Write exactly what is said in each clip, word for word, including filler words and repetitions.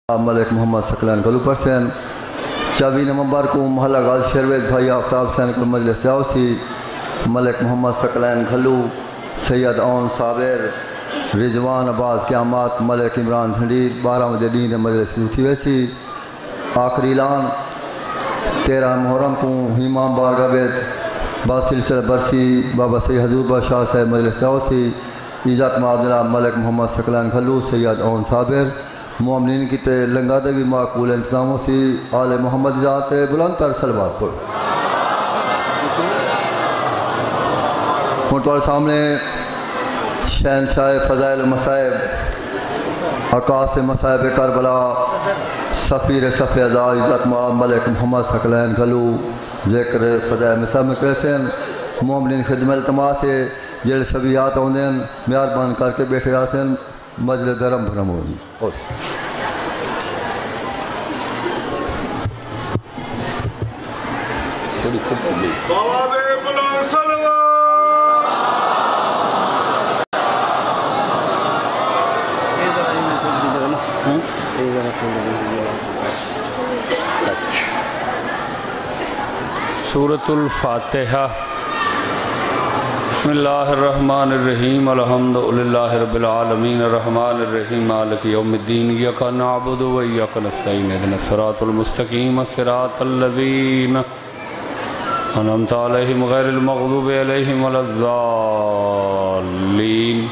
ملک محمد ثقلین گھلو percent چوبی نومبر کو محلہ غاز شیرویز بھائی آفتاب حسین کو مجلس سیاسی ملک محمد ثقلین گھلو سید اون صابر رضوان عباس قیامات ملک عمران جھنڈیر بارہ بجے ڈین مجلس اٹھی ویسی آخری اعلان تیرہ محرم کو امام بارگاہ بیت با سلسلہ برسی بابا سید حضور بادشاہ صاحب مجلس سیاسی عزت مآب جناب ملک محمد ثقلین گھلو سید اون صابر مومنین کی تے لنگا دے بھی معقول انتظاموں سی آل محمد ذات بلند تر صلوات پر ہوں سامنے شہنشاہ فضائل مصائب عکاس مصائب کربلا سفیر صف ازا عزت مآب ملک محمد ثقلین گھلو ذکر فضائل مصائب مکرسین مومنین خدمت التماس سے جڑ سبیات ہوندے ہیں مہربان کر کے بیٹھے رہتے ہیں مجلس درم بھرم ہوگی سورۃ الفاتحہ بسم اللہ الرحمن الرحیم الحمد للہ رب العالمین الرحمن الرحیم مالک یوم الدین ایاک نعبد و ایاک نستعین اهدنا الصراط المستقیم صراط الذین انعمت علیہم غیر المغضوب علیہم ولا الضالین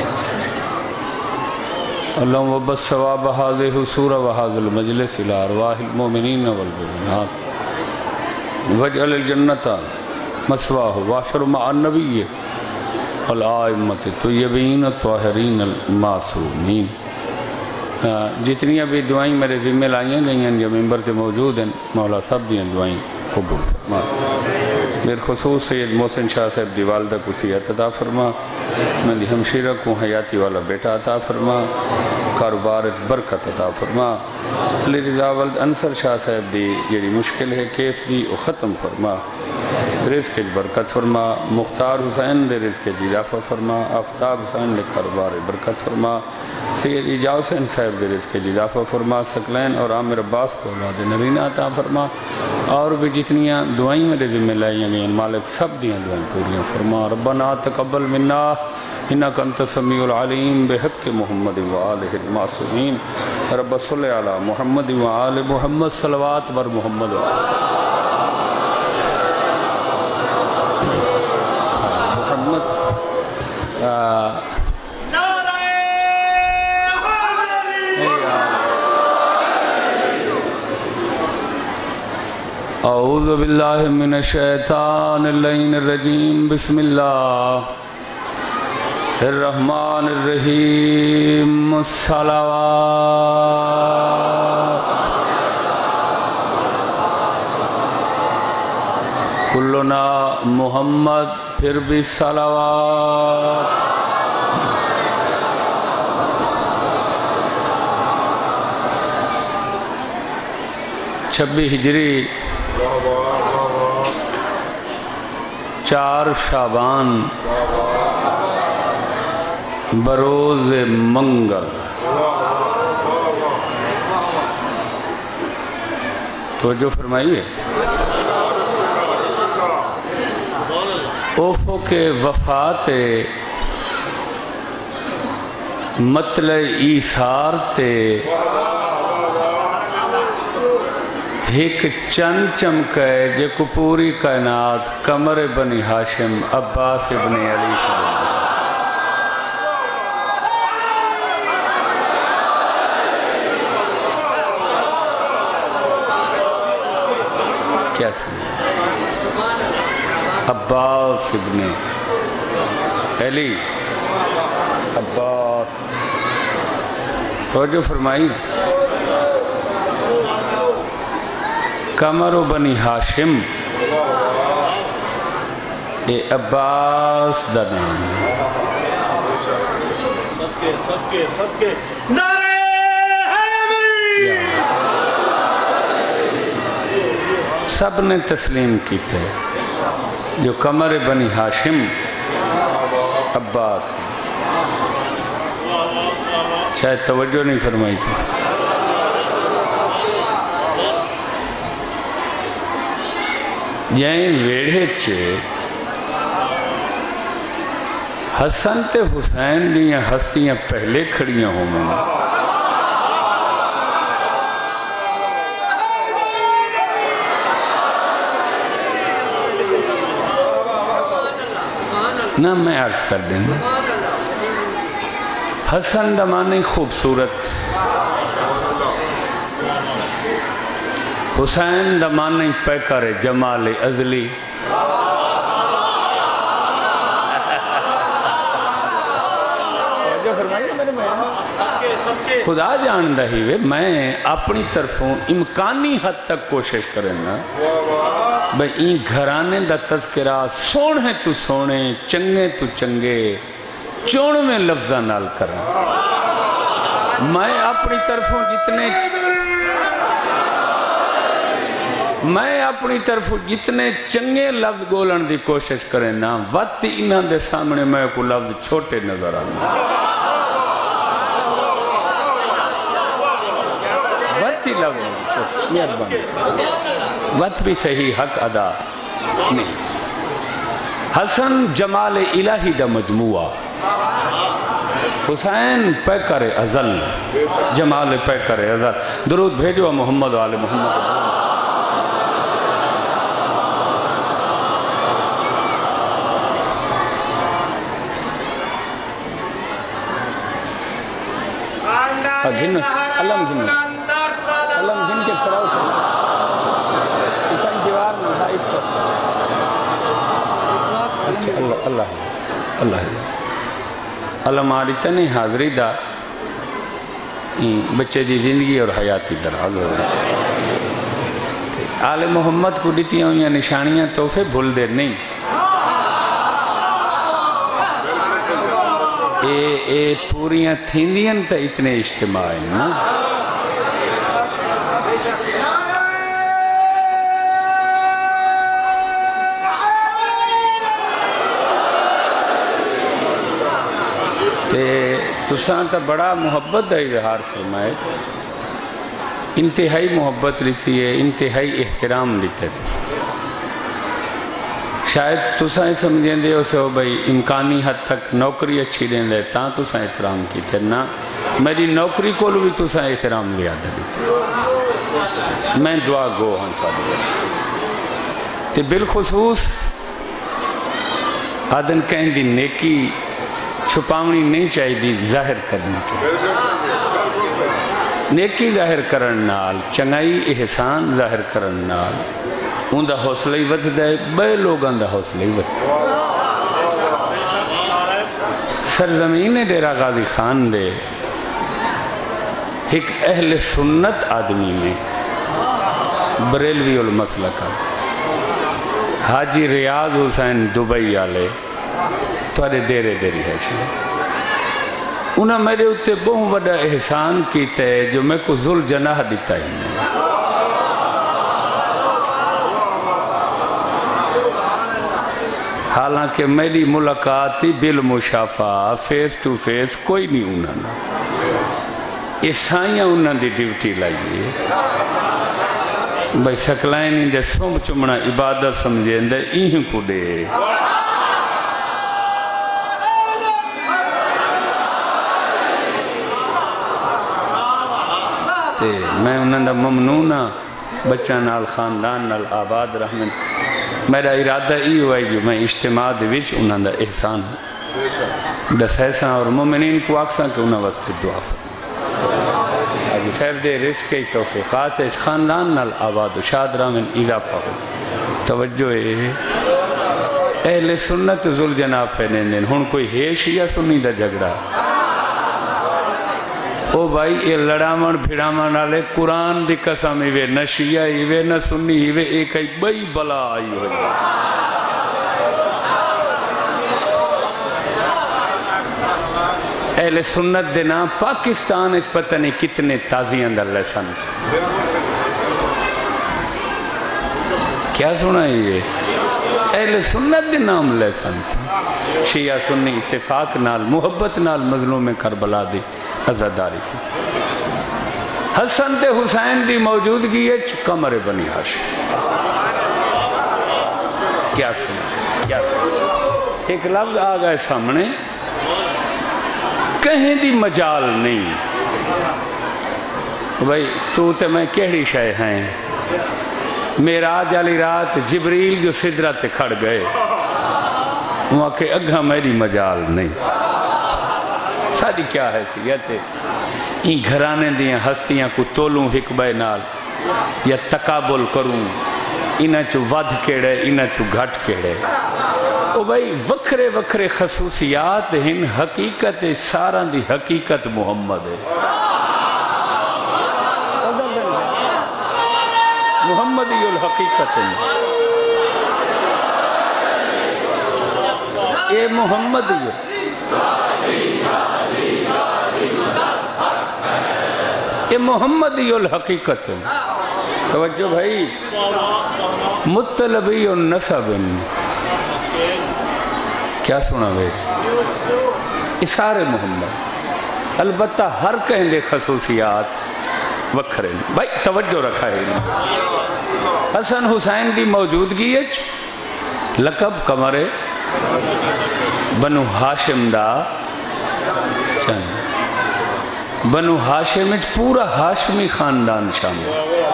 اللہم وبث ثواب هذه السورة وهذا المجلس الى ارواح المؤمنین والمؤمنات واجعل الجنة مسواہ واشر مع النبی والآئمت طیبین الطاہرین المعصومین. جتنی ابھی دعائیں میرے ذمہ لائیں گئی ہیں جو ممبر سے موجود ہیں مولا سب دیں دعائیں قبول فرما. میرے خصوص سید محسن شاہ صاحب دی والدہ کو صحت عطا فرما, میں دی ہمشیرہ کو حیاتی والا بیٹا عطا فرما, کاروبار برکت عطا فرما. علی رضا ولد انصر شاہ صاحب دی جڑی مشکل ہے کیس دی وہ ختم فرما, رزق کی برکت فرما. مختار حسین دے رزق کی اضافہ فرما, آفتاب حسین دے کاروبار برکت فرما. سید ایجا حسین صاحب دے رزق کی اضافہ فرما. ثقلین اور عامر عباس کو اولاد نرینہ عطا فرما. اور بھی جتنیاں دعائیں میرے ذمہ لائیں گئی مالک سب دیاں دعائیں پوریاں فرما. ربنا تقبل منا انک انت السمیع العلیم بحق محمد وآلہ المعصومین. رب صلی علی محمد وآل محمد صلوات بر محمد محمد. اعوذ باللہ من الشیطان اللعین الرجیم. بسم اللہ الرحمن الرحیم. الصلوات کلنا محمد پھر بھی صلوات. چھبی ہجری چار شعبان بروز منگل. توجہ فرمائیے. افق وفات مطلع ایثار تے ایک چند چمکے جے کو پوری کائنات قمر بنی ہاشم عباس ابن علی شبہ کیا سمجھے عباس ابن علی عباس. توجہ فرمائی. قمر بنی ہاشم اے عباس دا نام صدقے صدقے صدقے نعرہ حیدری. سب نے تسلیم کی تھے جو قمر بنی ہاشم عباس. شاید توجہ نہیں فرمائی تھی. جائیں ویڑے چے حسن تے حسین دیاں ہستیاں پہلے کھڑیاں ہوں میں نہ میں عرض کر دیں حسن دمانے خوبصورت حسین دمانے پیکر جمال ازلی خدا جاندہ ہی وے میں اپنی طرفوں امکانی حد تک کوشش کریں نا بھئی این گھرانے دا تذکرہ سونے تو سونے چنگے تو چنگے چون میں لفظہ نال کریں میں اپنی طرفوں جتنے میں اپنی طرف جتنے چنگے لفظ گولن دی کوشش کریں نا وقت انہاں دے سامنے میں کو لفظ چھوٹے نظر آنا وقت ہی لفظ چھوٹے وقت بھی صحیح حق ادا نہیں حسن جمال الہی دا مجموعہ حسین پیکر ازل جمال پیکر ازل درود بھیجو محمد و آل محمد گھن علم گھن علم گھن کے کھڑاؤ سے اتن دیوار میں تھا اس پر اللہ اللہ اللہ علم آریتنی حاضری دا بچے دی زندگی اور حیاتی دراز ہو رہا آل محمد کو دیتی ہوں یا نشانیاں توفے بھول دے نہیں اے اے پوریاں تھیندیاں تا اتنے اجتماع ہیں نا تے تساں تا بڑا محبت دا اظہار فرمائے انتہائی محبت لیتی ہے انتہائی احترام لیتے تھے شاید تساں سمجھیں دے اسے ہو بھئی امکانی حد تک نوکری اچھی دیں دے تاں تساں احترام کی تھے نا میری نوکری کو بھی تساں احترام لیا دے تھے میں دعا گو ہوں سا دے تے بالخصوص آدن کہیں دی نیکی چھپاونی نہیں چاہی دی ظاہر کرنی چاہیے نیکی ظاہر کرن نال چنگائی احسان ظاہر کرن نال ان دا حوصلہ ہی ود دے بے لوگاں دا حوصلہ ہی ود سرزمین ڈیرہ غازی خان دے ایک اہل سنت آدمی میں بریلوی المسلکہ حاجی ریاض حسین دبئی آلے توڑے ڈیرے ڈیری ہے انہاں میرے اتے بہت بڑا احسان کیتے جو میں کو ذل جناح دیتا ہی نہیں حالانکہ میری ملاقاتی بالمشافہ فیس ٹو فیس کوئی نہیں انہاں نا عیسائیاں انہاں دی ڈیوٹی لائیے بھئی شکلائنی دے سوم چمنا عبادت سمجھیں دے ایہن کو دے میں انہوں نے ممنونہ بچہ نال خاندان نال آباد رحمت میرا ارادہ ای ہوا ہے جو میں اجتماع دے وچ انہوں نے احسان دس ایسا اور مومنین کو آکساں کہ انہوں واسطے دعا فرمائے آج صاحب دے رزق کی توفیقات اس خاندان نال آباد و شاد رحمت اضافہ ہو توجہ ہے اہل سنت ذل جناب پہنے دیں ہن کوئی ہے شیعہ سنی دا جھگڑا او بھائی اے لڑامن بھیڑامن آلے قرآن دی قسم ایوے نہ شیعہ ایوے نہ سنی ایوے ایک ایک بئی بلا آئی ہوئی اہل سنت دینا پاکستان اچ پتہ نہیں کتنے تازی اندر لیسن کیا سنا ہے یہ اہل سنت دے نام لیسن شیعہ سنی اتفاق نال محبت نال مظلوم کربلا دی عزاداری کی حسن تے حسین دی موجودگی ہے کمر بنی ہاشم کیا سنا کیا سنا ایک لفظ آ گئے سامنے کہیں دی مجال نہیں بھائی تو تے میں کیڑی شے ہیں معراج والی رات جبریل جو سدرہ تے کھڑ گئے وہاں کے اگھا میری مجال نہیں ساری کیا حیثیت ہے این گھرانے دیاں ہستیاں کو تولوں ہک بے نال یا تقابل کروں انہاں چو ود کیڑے انہاں چو گھٹ کیڑے او بھائی وکھرے وکھرے خصوصیات ہن حقیقت سارا دی حقیقت محمد ہے محمدی الحقیقت ہے اے محمدی ہے اے محمدی الحقیقت ہے توجہ بھائی مطلبی النسب کیا سنا بھائی اشارے محمد البتہ ہر کہیں دے خصوصیات وکھرے بھائی توجہ رکھا ہے حسن حسین دی موجودگی اچ لقب کمرے بنو ہاشم دا چند بنو ہاشم اچ پورا ہاشمی خاندان شامل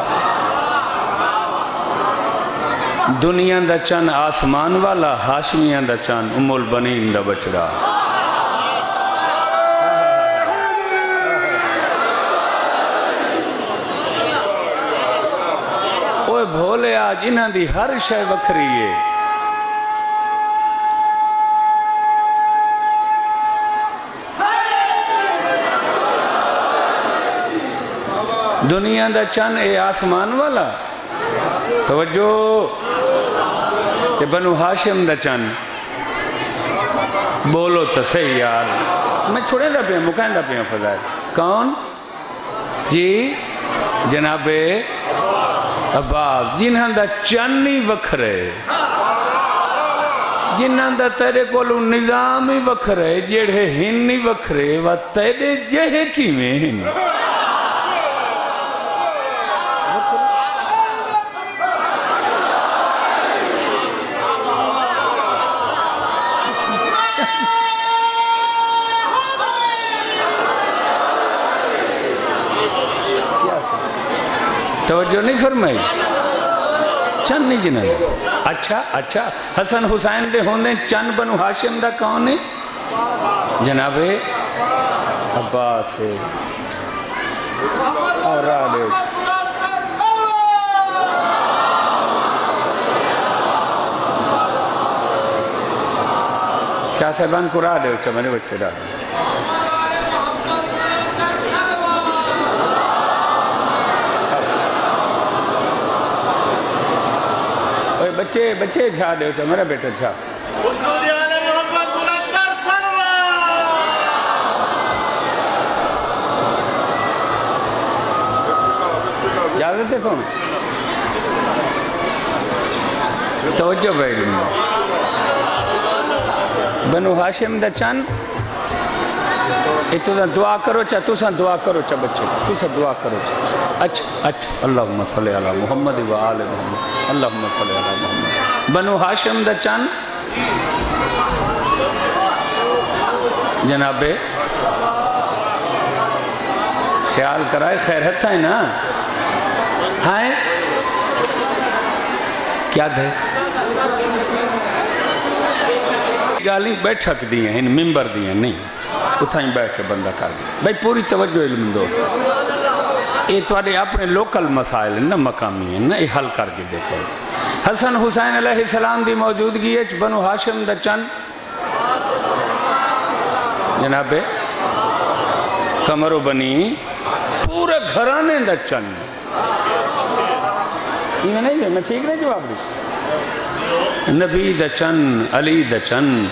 دنیا دا چند آسمان والا ہاشمیان دا چند ام البنین دا بچڑا اوہ بھولے آج انہاں دی ہر شے وکھری ہے دنیا دا چند اے آسمان والا توجہ کہ بنو ہاشم دا چند بولو تو صحیح یار میں چھوڑے دا پہ مکین دا پہ فضائل کون جی جناب عباس جنہاں دا چنی وکھرے جنہاں دا تیرے کولو نظامی وکھرے جڑے ہنی وکھرے و تیرے جہے کی میں ہن توجہ نہیں فرمائی چند نہیں جنہاں اچھا اچھا حسن حسین دے ہوندے چند بنو ہاشم دا کون ہے جناب عباس ہے اور آلے شاہ صاحبان کو راہ دے اچھا میں نے بچے راہ دے بچے بچے جھا دے اچھا میرا بیٹا جھا اجازت ہے سن توجہ بھائی بنو ہاشم دا چند تو دعا کرو چا تو سا دعا کرو چا بچے تو سا دعا کرو چا اچھا اچھا اللہم صلی علی محمد و آل محمد اللہم صلی علی محمد بنو ہاشم دا چند جناب خیال کرائے خیرت ہے نا ہائے کیا دے گالی بیٹھک دی ہیں ممبر دی ہیں نہیں اتھائیں بیٹھ کے بندہ کر دی بھائی پوری توجہ علم دو یہ توڑے اپنے لوکل مسائل ہیں نا مقامی ہیں نا یہ حل کر کے دیکھو حسن حسین علیہ السلام دی موجودگی ہے بنو ہاشم دا چند جناب قمر و بنی پورے گھرانے دا چند یہ نہیں میں ٹھیک نہیں جواب دی نبی دا چند علی دا چند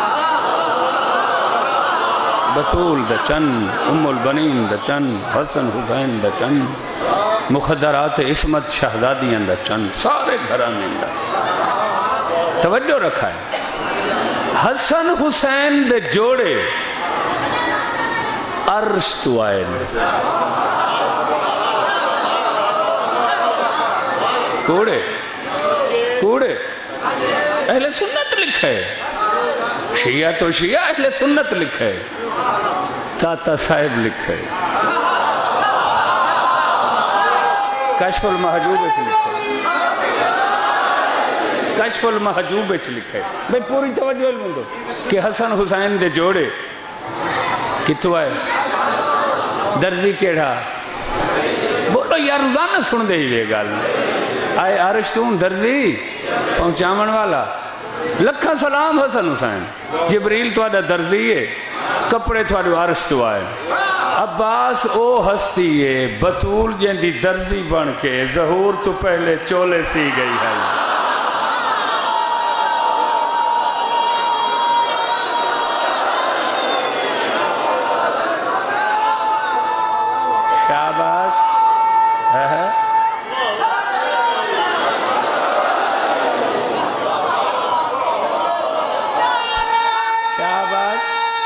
بطول دا چند ام البنین دا چند حسن حسین دا چند مخدرات عصمت شہزادیاں دا چند سارے گھرانے دا توجہ رکھا ہے حسن حسین دے جوڑے عرش تو آئے کوڑے کوڑے اہل سنت لکھے شیعہ تو شیعہ اہل سنت لکھے تاتا صاحب لکھے کشف المحجوب اچھ لکھے کشف المحجوب اچھ لکھے بھئی پوری توجہ علم دو کہ حسن حسین دے جوڑے کتو آئے درزی کیڑا بولو یار روزانہ سن دے ہی دے گال آئے عرشتون درزی پہنچامن والا لکھا سلام حسن حسین جبریل تو آدھا درزی ہے کپڑے تو آدھا عرشتو آئے عباس او ہستی ہے بطول جن دی درزی بن کے ظہور تو پہلے چولے سی گئی ہے شاباش ہے شاباش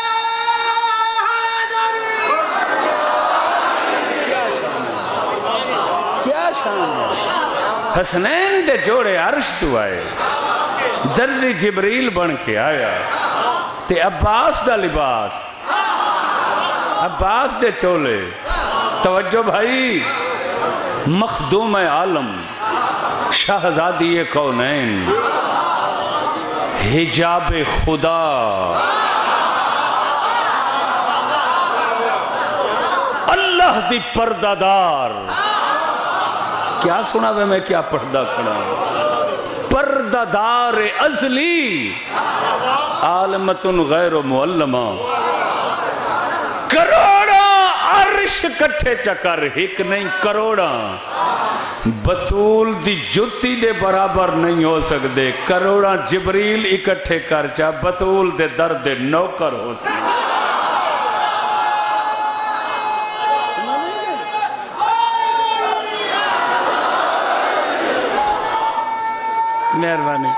کیا شان ہے حسنین دے جوڑے عرش تو آئے درد جبریل بن کے آیا تے عباس دا لباس عباس دے چولے توجہ بھائی مخدوم عالم شہزادی کونین حجاب خدا اللہ دی پردہ دار کیا سنا بے میں کیا پردہ کھڑا پردہ دار ازلی عالمت غیر معلمہ کروڑا عرش کٹھے چکر ہک نہیں کروڑا بطول دی جتی دے برابر نہیں ہو سکتے کروڑا جبریل اکٹھے کر چا بطول دے درد نوکر ہو سکتے مہربانی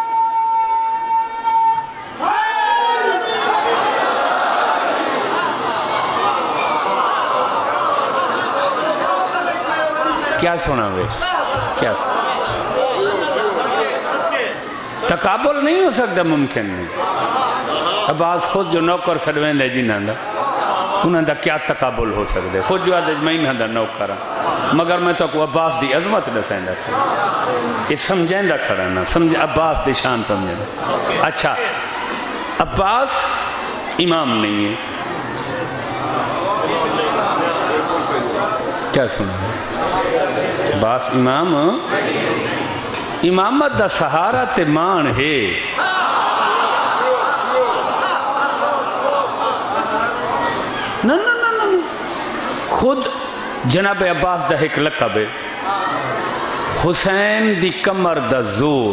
کیا سنا ہوئے کیا تقابل نہیں ہو سکتا ممکن نہیں عباس خود جو نوکر سڑویں دے جی نہ دا انہاں دا کیا تقابل ہو سکتے خود جو آدھے میں انہاں دا نوکر مگر میں تو کو عباس دی عظمت دسائیں دا کھڑا یہ سمجھیں دا کھڑا نا سمجھ عباس دی شان سمجھیں دا اچھا عباس امام نہیں ہے کیا سنا ہے عباس امام امامت دا سہارا تے مان ہے نا نا نا نا خود جناب عباس دا ایک لقب ہے حسین دی کمر دا زور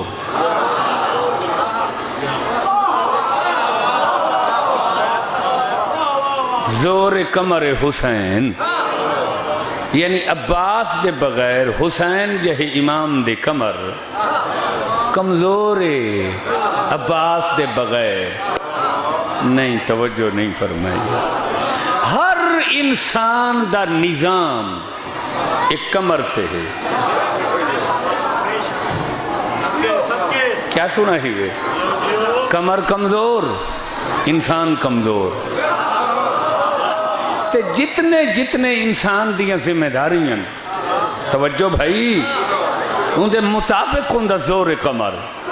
زور کمر حسین یعنی عباس دے بغیر حسین جہی امام دے کمر کمزور عباس دے بغیر نہیں توجہ نہیں فرمائی ہر انسان دا نظام ایک کمر تے ہے کیا سنا ہی ہے کمر کمزور انسان کمزور تے جتنے جتنے انسان دیاں ذمہ داریاں توجہ بھائی ان دے مطابق ان دا زور کمر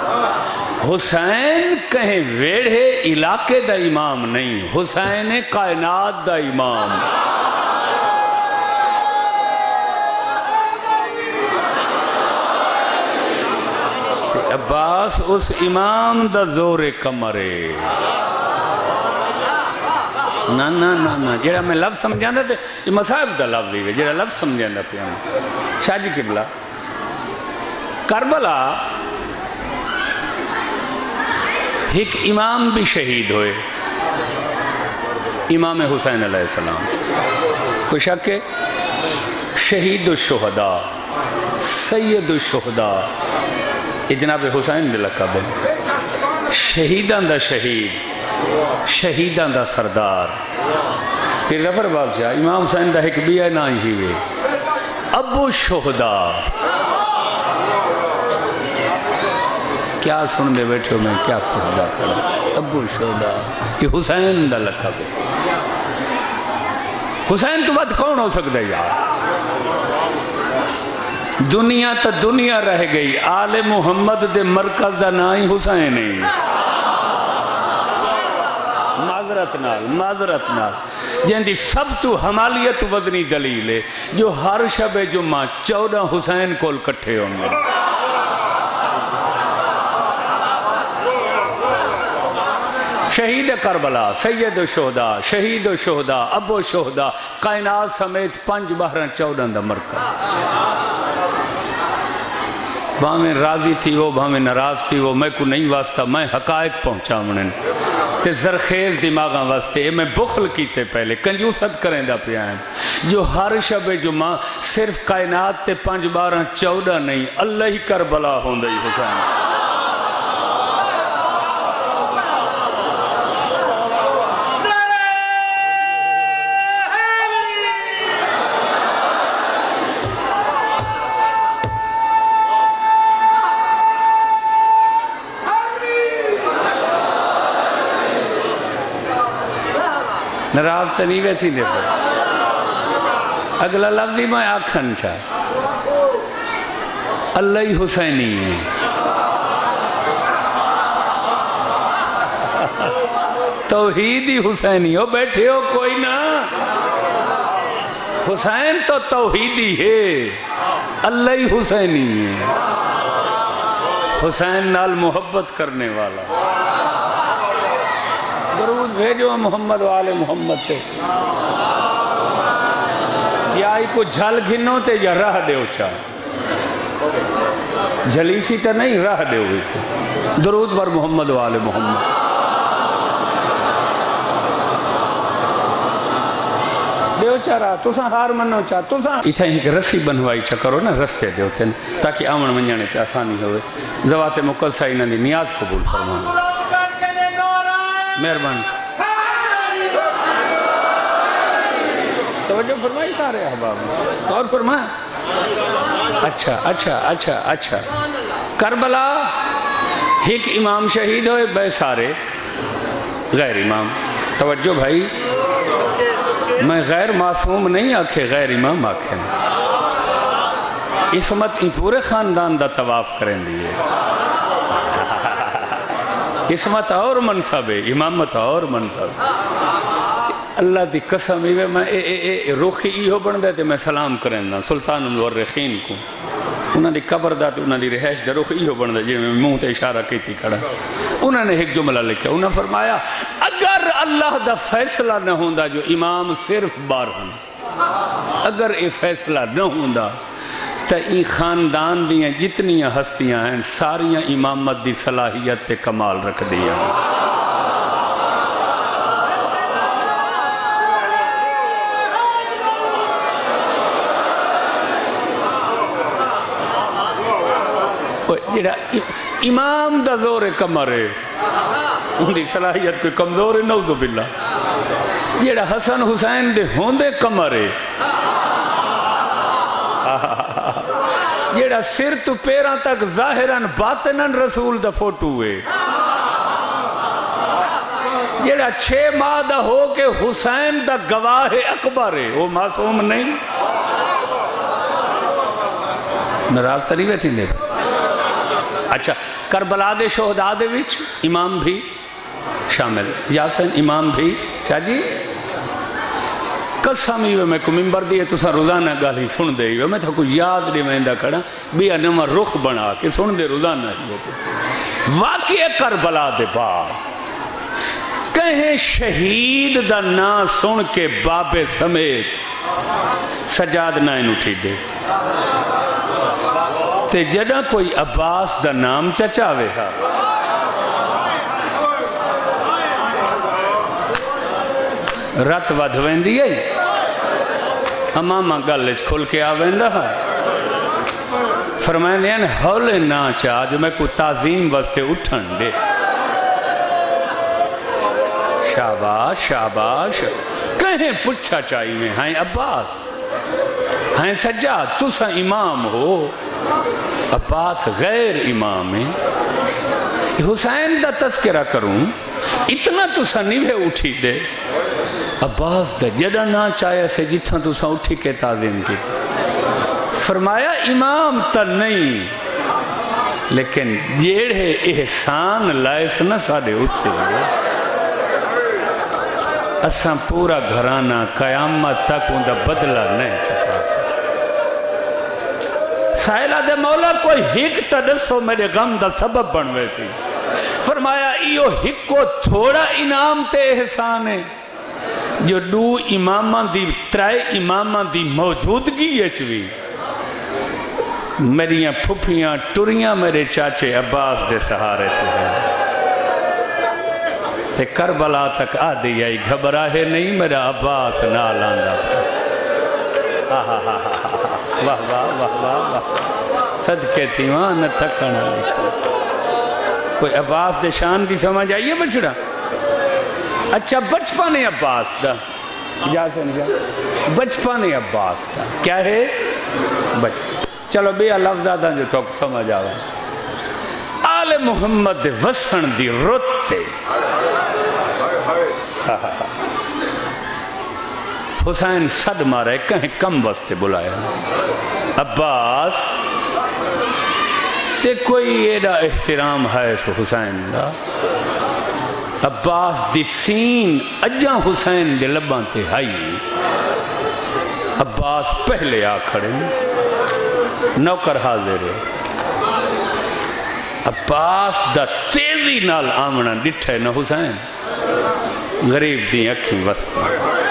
حسین کہیں ویڑھے علاقے دا امام نہیں حسین کائنات دا امام عباس اس امام دا زور کمرے نا نا نا نا جیڑا میں لفظ سمجھانا تھے یہ مصائب دا لفظ ہے جیڑا لفظ سمجھانا تھے شاہ جی قبلہ کربلا ایک امام بھی شہید ہوئے امام حسین علیہ السلام کوئی شک ہے شہید الشہداء سید الشہداء یہ جناب حسین دے لقب ہے شہیدان دا شہید شہیدان دا سردار پھر رفر بادشاہ امام حسین دا ایک بھی ہے نا ہی ہوئے ابو شہداء کیا سن دے بیٹھے ہو میں کیا پڑھدا پڑھا ابو شہدا یہ حسین دا لقب ہے حسین تو بات کون ہو سکتا ہے یار دنیا تا دنیا رہ گئی آل محمد دے مرکز دا نائی حسین نہیں معذرت نال معذرت نال جن دی سب تو حمالیت وزنی دلیل ہے جو ہر شب جمعہ چودہ حسین کول کٹھے ہوں گے شہید کربلا سید شہداء شہید شہداء ابو شہداء کائنات سمیت پنج بہرن چودہ دا مرکز بھامیں راضی تھی وہ بھامیں ناراض تھی وہ میں کو نہیں واسطہ میں حقائق پہنچا منن تے زرخیز دماغاں واسطے میں بخل کیتے پہلے کنجوست کریں دا پیا ہیں جو ہر شب جمعہ صرف کائنات تے پنج بارہ چودہ نہیں اللہ ہی کربلا ہوں دے حسین نراز تنیوے تھی دیکھو اگلا لفظی میں آکھن چاہ اللہ حسینی ہے توحیدی حسینی ہو بیٹھے ہو کوئی نہ حسین تو توحیدی ہے اللہ حسینی ہے حسین نال محبت کرنے والا درود بھیجو محمد و آل محمد تے یا آئی کو جھل گھنو تے یا راہ دے اچھا جھلیسی تے نہیں راہ دے ہوئی درود بر محمد و آل محمد دے اچھا راہ تو ساں ہار منو چاہ تو ساں اتھا ہی کہ رسی بنوائی چا کرو نا رستے دے ہوتے ہیں تاکہ آمن منجانے چاہ آسانی ہوئے زوات مقدسہ انہوں نے نیاز قبول فرمانا مہربان توجہ فرمائی سارے احباب اور فرمائے اچھا اچھا اچھا اچھا کربلا ایک امام شہید ہوئے بے سارے غیر امام توجہ بھائی میں غیر معصوم نہیں آکھے غیر امام آکھے اسمت ان پورے خاندان دا طواف کریں دیئے اسمت اور منصب ہے امامت اور منصب اللہ دی قسم ہی میں اے اے اے روخی ایہو بن دے تے میں سلام کریں نا سلطان الورخین کو انہوں نے قبر دا تے انہوں نے رہائش دا روخی ایہو بن دے جی میں منہ تے اشارہ کی تھی کھڑا انہوں نے ایک جملہ لکھا انہوں نے فرمایا اگر اللہ دا فیصلہ نہ ہوندہ جو امام صرف بار ہوں اگر اے فیصلہ نہ ہوندہ تا این خاندان دیاں جتنی ہستیاں ہیں ساریاں امامت دی صلاحیت تے کمال رکھ دیا امام دا زور کمر ہے ان دی صلاحیت کوئی کمزور ہے نعوذ باللہ جیڑا حسن حسین دے ہوندے کمر ہے جیڑا سر تو پیران تک ظاہران باطنان رسول دا فوٹو ہے جیڑا چھ ماہ دا ہو کہ حسین دا گواہ اکبر ہے وہ معصوم نہیں نراز تریوے تھی دے اچھا کربلا دے شہداء دے وچ امام بھی شامل یاسین امام بھی شاہ جی قسمی ہوئے میں کو ممبر دیئے تو سا روزانہ گالی سن دے ہوئے میں تو کو یاد دے میں اندہ کھڑا بیا نمہ رخ بنا کے سن دے روزانہ ہوئے واقعی کربلا دے بعد کہیں شہید دا نا سن کے باب سمیت سجاد نائن اٹھی دے تے جڑا کوئی عباس دا نام چچاوے ہاں رت ودھوین دیئے امامہ گلچ کھل کے آویندہ ہاں فرمائیں دیں ہولے نا چاہ جو میں کو تعظیم واسطے اٹھن دے شاباش شاباش کہیں پچھا چاہیے ہیں عباس ہیں سجاد تو سا امام ہو عباس غیر امام ہے حسین دا تذکرہ کروں اتنا تو سنیوے اٹھی دے عباس دا جڑا نہ چاہیا سے جتنا تو سا اٹھی کے تعظیم کی فرمایا امام تا نہیں لیکن جیڑے احسان لائس نہ ساڑے اٹھتے ہیں اساں پورا گھرانہ قیامت تک ان دا بدلہ نہیں چکا سائلہ دے مولا کوئی ہک تا دسو میرے غم دا سبب بنوے سی فرمایا ایو ہک کو تھوڑا انعام تے احسان ہے جو دو امامہ دی ترائے امامہ دی موجودگی ہے چوی میریاں پھپیاں ٹریاں میرے چاچے عباس دے سہارے تھے تے کربلا تک آدھی آئی گھبراہے نہیں میرا عباس نہ لاندہ واہ واہ واہ واہ واہ صدقے تھی وہاں نہ تھکنا لکھا کوئی عباس دے شان دی سمجھ آئیے بچڑا اچھا بچپن عباس دا جا سمجھا بچپن عباس دا کیا ہے بچ چلو بے لفظہ دا جو تو سمجھ آوے آل محمد وسن دی رتے حسین صد مارے کہیں کم وستے بلایا عباس تے کوئی ایڈا احترام ہے سو حسین دا عباس دی سین اجاں حسین دے لباں تے ہائی عباس پہلے آ کھڑے نوکر حاضر ہے عباس دا تیزی نال آمنا ڈٹھے نہ حسین غریب دی اکھی وسطہ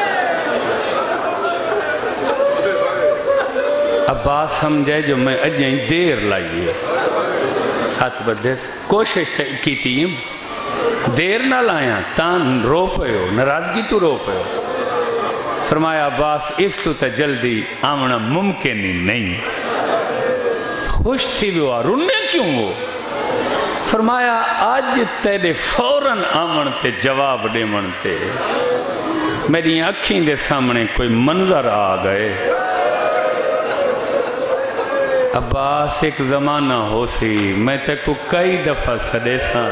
عباس سمجھے جو میں اجائیں دیر لائیے ہاتھ بدھے کوشش کی تھی دیر نہ لائیاں تان رو پہ ہو ناراضگی تو رو پہ ہو فرمایا عباس اس تو تا جلدی آمنا ممکن ہی نہیں خوش تھی بھی وہ رننے کیوں وہ فرمایا آج تیرے فوراں آمن تے جواب دے منتے میری اکھیں دے سامنے کوئی منظر آ گئے عباس ایک زمانہ ہو سی میں تے کو کئی دفعہ سدے ساں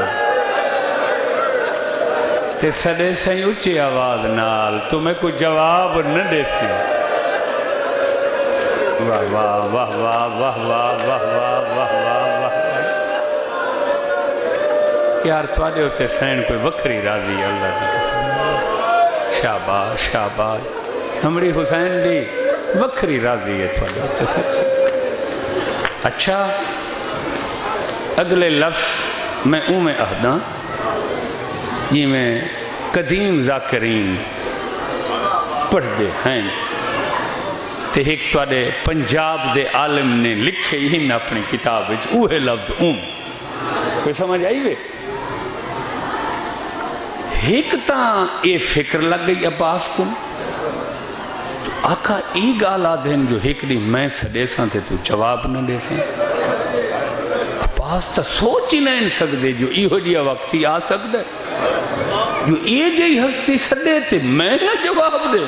تے سدے ساں اچھی آواز نال تو میں کو جواب نہ دے سی واہ واہ واہ واہ واہ واہ واہ واہ واہ واہ واہ یار توڑے ہوتے سین کوئی وکری راضی اللہ دی قسم شاباش شاباش ہماری حسین دی وکری راضی ہے توڑے ہوتے سین اچھا اگلے لفظ میں اوں میں اہداں یہ میں قدیم ذاکرین پڑھ دے ہیں تے ایک توڑے پنجاب دے عالم نے لکھے ہی نہ اپنی کتاب وچ اوہ لفظ اوں کوئی سمجھ آئی وے ایک تاں اے فکر لگ گئی عباس کو تو آقا ای گالا دین جو ایک دی میں سدے ساں تے تو جواب نہ دے ساں عباس تا سوچ ہی نہیں سکدے جو ای ہو دیا وقتی آ سکدے جو ای جئی ہستی سدے تے میں نہ جواب دے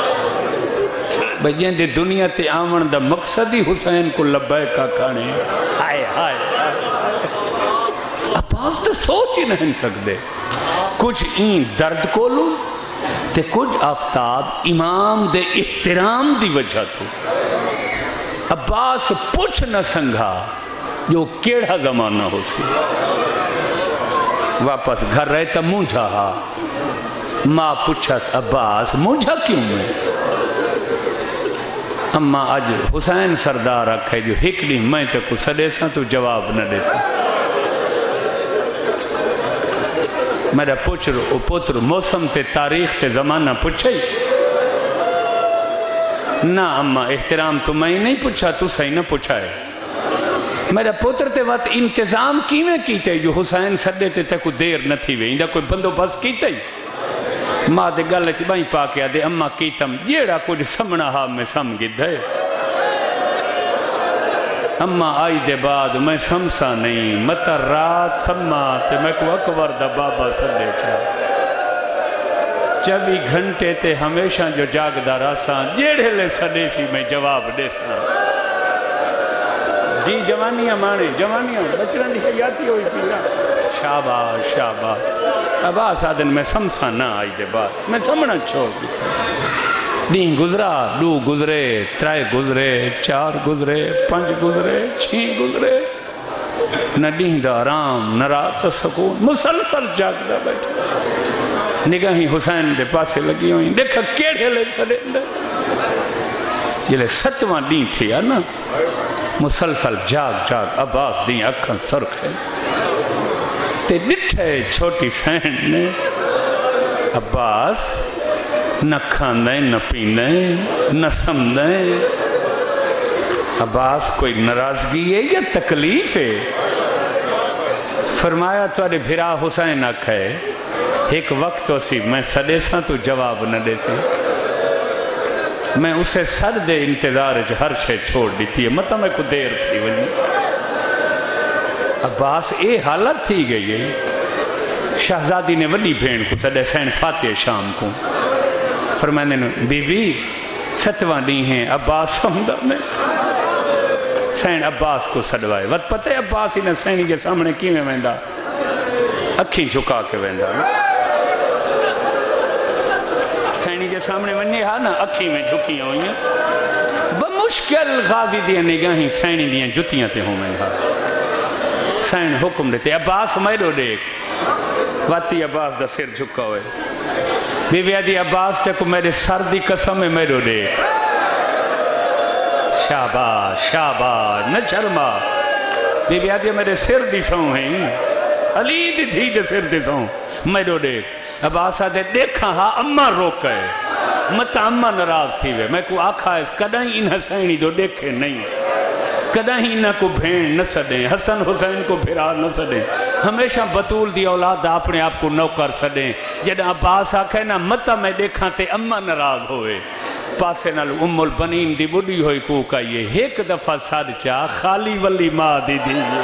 بھئی دے دنیا تے آمن دا مقصدی حسین کو لبائے کا کھانے ہائے ہائے عباس تا سوچ ہی نہیں سکدے کچھ این درد کو لوں تے کچھ آفتاب امام دے احترام دی وجہ تو عباس پوچھ نہ سنگھا جو کیڑا زمانہ ہو سی واپس گھر رہے تا مونجھا ہا ماں پوچھا عباس مونجھا کیوں میں اما آج حسین سردار رکھے جو ہکڑی میں تے کو سدے ساں تو جواب نہ دے ساں میرا پوچھر او پوتر موسم تے تاریخ تے زمانہ پوچھے نہ اما احترام تو میں نہیں پوچھا تو صحیح نہ پوچھا ہے میرا پوتر تے وقت انتظام کی میں کیتے جو حسین سدے تے تے کو دیر نہ تھی وے اندہ کوئی بندو بس کیتے ماں دے گلے چ بائیں پا کے دے اما کیتم جیڑا کچھ سمنا ہا میں سم گدھے اما آئی دے بعد میں سمسا نہیں متا رات سما تے میں کو اکبر دا بابا سدے چا چوبی گھنٹے تے ہمیشہ جو جاگ دا راساں جیڑے لے سدے سی میں جواب دے ساں جی جوانیاں مانے جوانیاں بچران دی حیاتی ہوئی تھی شاباش شاباش عباس آدن میں سمسا نہ آئی دے بات میں سمنا چھوڑ دیتا دین گزرا دو گزرے ترائے گزرے چار گزرے پنج گزرے چھین گزرے نہ دین دا آرام نہ رات سکون مسلسل جاگ دا بیٹھا نگاہیں حسین دے پاسے لگی ہوئیں دیکھا کیڑے لے سڑے اندر جلے ستواں دین تھی نا مسلسل جاگ جاگ عباس دین اکھن سرخ ہے تے ڈٹھے چھوٹی سین نے عباس نہ کھاندیں نہ پیندیں نہ سمدیں عباس کوئی ناراضگی ہے یا تکلیف ہے فرمایا توڑے بھرا حسین اکھ ہے ایک وقت تو سی میں سدے ساں تو جواب نہ دے سی میں اسے سر دے انتظار جو ہر شے چھوڑ دیتی ہے مطلب میں کو دیر تھی ونی عباس اے حالت تھی گئی ہے شہزادی نے وڈی بھین کو سدے سین فاتح شام کو فرمانے نے بی بی ستواں دی ہیں عباس سمدہ میں سین عباس کو سڑوائے وقت پتہ ہے عباس ہی نے سینی کے سامنے کی میں ویندہ اکھیں جھکا کے ویندہ سینی کے سامنے ونی ہاں نا اکھیں میں جھکی ہوئی ہیں بمشکل غازی دیا نگاہیں سینی دیا جتیاں تے ہوں میں ہاں سین حکم دیتے عباس میرو دیکھ واتی عباس دا سر جھکا ہوئے بی بی آدھی عباس تے کو میرے سر دی قسم میں میرو دیکھ شاباش شاباش نہ شرما بی بی آدھی میرے سر دی سوں ہیں علی دی دھی دے سر دی سوں میرو دیکھ عباس آدھے دیکھا ہاں اممہ روک ہے متا اممہ نراز تھی وے میں کو آکھا ہے کدھائیں ان حسینی دو دیکھے نہیں کدھائیں انہ کو بھین نہ سدیں حسن حسین کو بھرا نہ سدیں ہمیشہ بطول دی اولاد اپنے آپ کو نوکر سدیں جدہ عباس آکھے نا متا میں دیکھا تے اممہ نراز ہوئے پاسے نال ام البنین دی بڑی ہوئی کو کہیے ایک دفعہ ساد چاہ خالی ولی ماں دی دیئے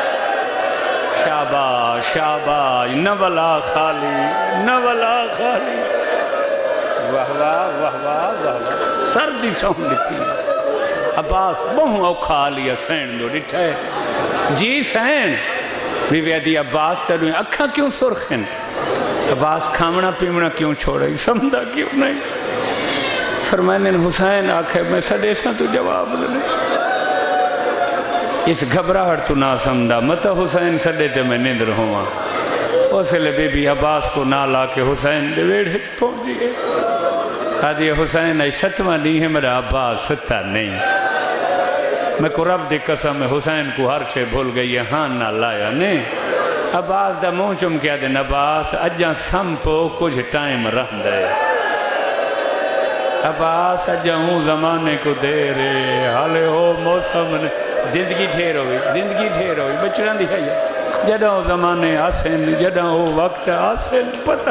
شاباش شاباش نولا خالی نولا خالی واہ واہ واہ واہ واہ سردی سون لکھی عباس بہوں اوکھا لیا سین دو ڈٹھے جی سین بی بی آدھی عباس ترویں اکھاں کیوں سرخن عباس کھامنا پیمنا کیوں چھوڑا سمدہ کیوں نہیں فرمائنے حسین آکھے میں سدے ساں تو جواب دے اس گھبراہٹ تو نہ سمدہ متا حسین سدے تے میں نیندر ہوا اسے لے بی بی عباس کو نہ لا کے حسین دے ویڑے پہنچی گئے آدھی حسین ای ستواں نہیں ہے میرا عباس ستا نہیں میں کو رب دی قسم حسین کو ہر شے بھول گئی ہے ہاں نہ لایا نہیں عباس دا مون چم کیا دے عباس اجاں سمپو کچھ ٹائم رہ دے عباس اجاں ہوں زمانے کو دے رے حالے ہو موسم نے زندگی ٹھیر ہوئی زندگی ٹھیر ہوئی بچڑان دی ہے جدہ ہو زمانے آسن جدہ ہو وقت آسن پتہ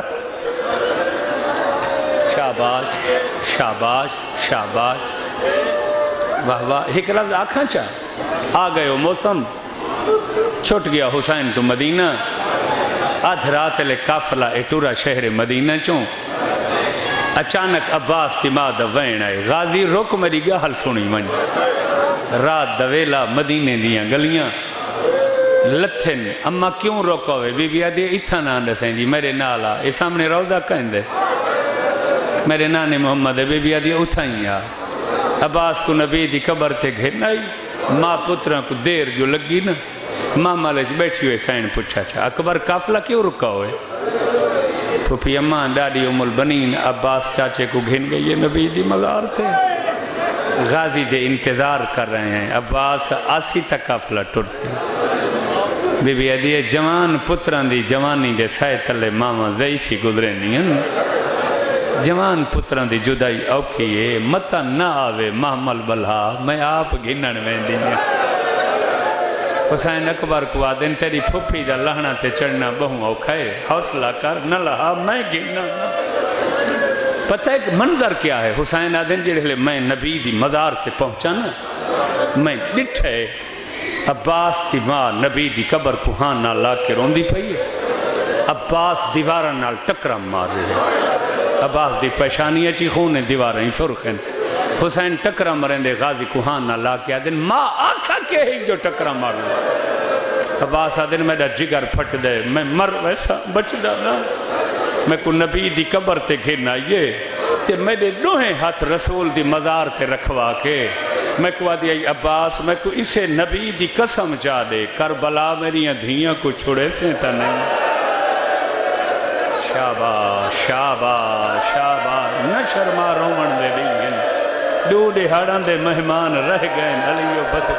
شاباش شاباش شاباش واہ واہ ایک لفظ آکھاں چاہ آ گئے ہو موسم چھوٹ گیا حسین تو مدینہ آدھ رات لے کافلہ اٹورا شہر مدینہ چوں اچانک عباس تیماد وین آئے غازی روک میری گہل سنی من رات دویلہ مدینے دیاں گلیاں لتھن اما کیوں روکا ہوئے بی بی آدھی اتھا ناندہ سین جی میرے نالا اس سامنے روزہ کہیں دے میرے نانے محمد بی بی آدھی اتھا ہی آ عباس کو نبی دی قبر تے گھرنائی ماں پتران کو دیر جو لگی نا ماں مالج بیٹھی ہوئے سین پوچھا چھا اکبر کافلہ کیوں رکا ہوئے پھوپی اماں ڈاڈی ام البنین عباس چاچے کو گھن گئی یہ نبی دی مزار تھے غازی دے انتظار کر رہے ہیں عباس آسی تک کافلہ ٹر سے بی بی ادیے جوان پتران دی جوانی دے سائے تلے ماما ضعیفی گزرے نہیں ہیں جوان پتران دی جدائی اوکھیے متا نہ آوے محمل بلہا میں آپ گھنن ویندی ہیں حسین اکبر کو آدن تیری پھوپی دا لہنا تے چڑھنا بہوں اوکھائے حوصلہ کر نہ لہا میں گھننا نہ پتہ ایک منظر کیا ہے حسین آدن جڑے لے میں نبی دی مزار تے پہنچا نا میں ڈٹھے عباس دی ماں نبی دی قبر کو ہاں نہ لا کے روندی پئی ہے عباس دیوارن نال ٹکرم مار رہے ہیں عباس دی پیشانی اچھی خون دیواریں سرخیں حسین ٹکرم مریں دے غازی کو ہاں نہ لا کے آدن ماں آکھا کے ہی جو ٹکرم مار رہے عباس آدھن میرا جگر پھٹ دے میں مر ویسا بچ ڈالا میں کو نبی دی قبر تے گھن آئیے تے میرے دوہیں ہاتھ رسول دی مزار تے رکھوا کے میں کو آدھی آئی عباس میں کو اسے نبی دی قسم چاہ دے کربلا میری دھیاں کو چھوڑے سے تا نہیں شاباش شاباش شاباش نہ شرما رومن دے دیں دو دہاڑاں دے مہمان رہ گئے علیو بت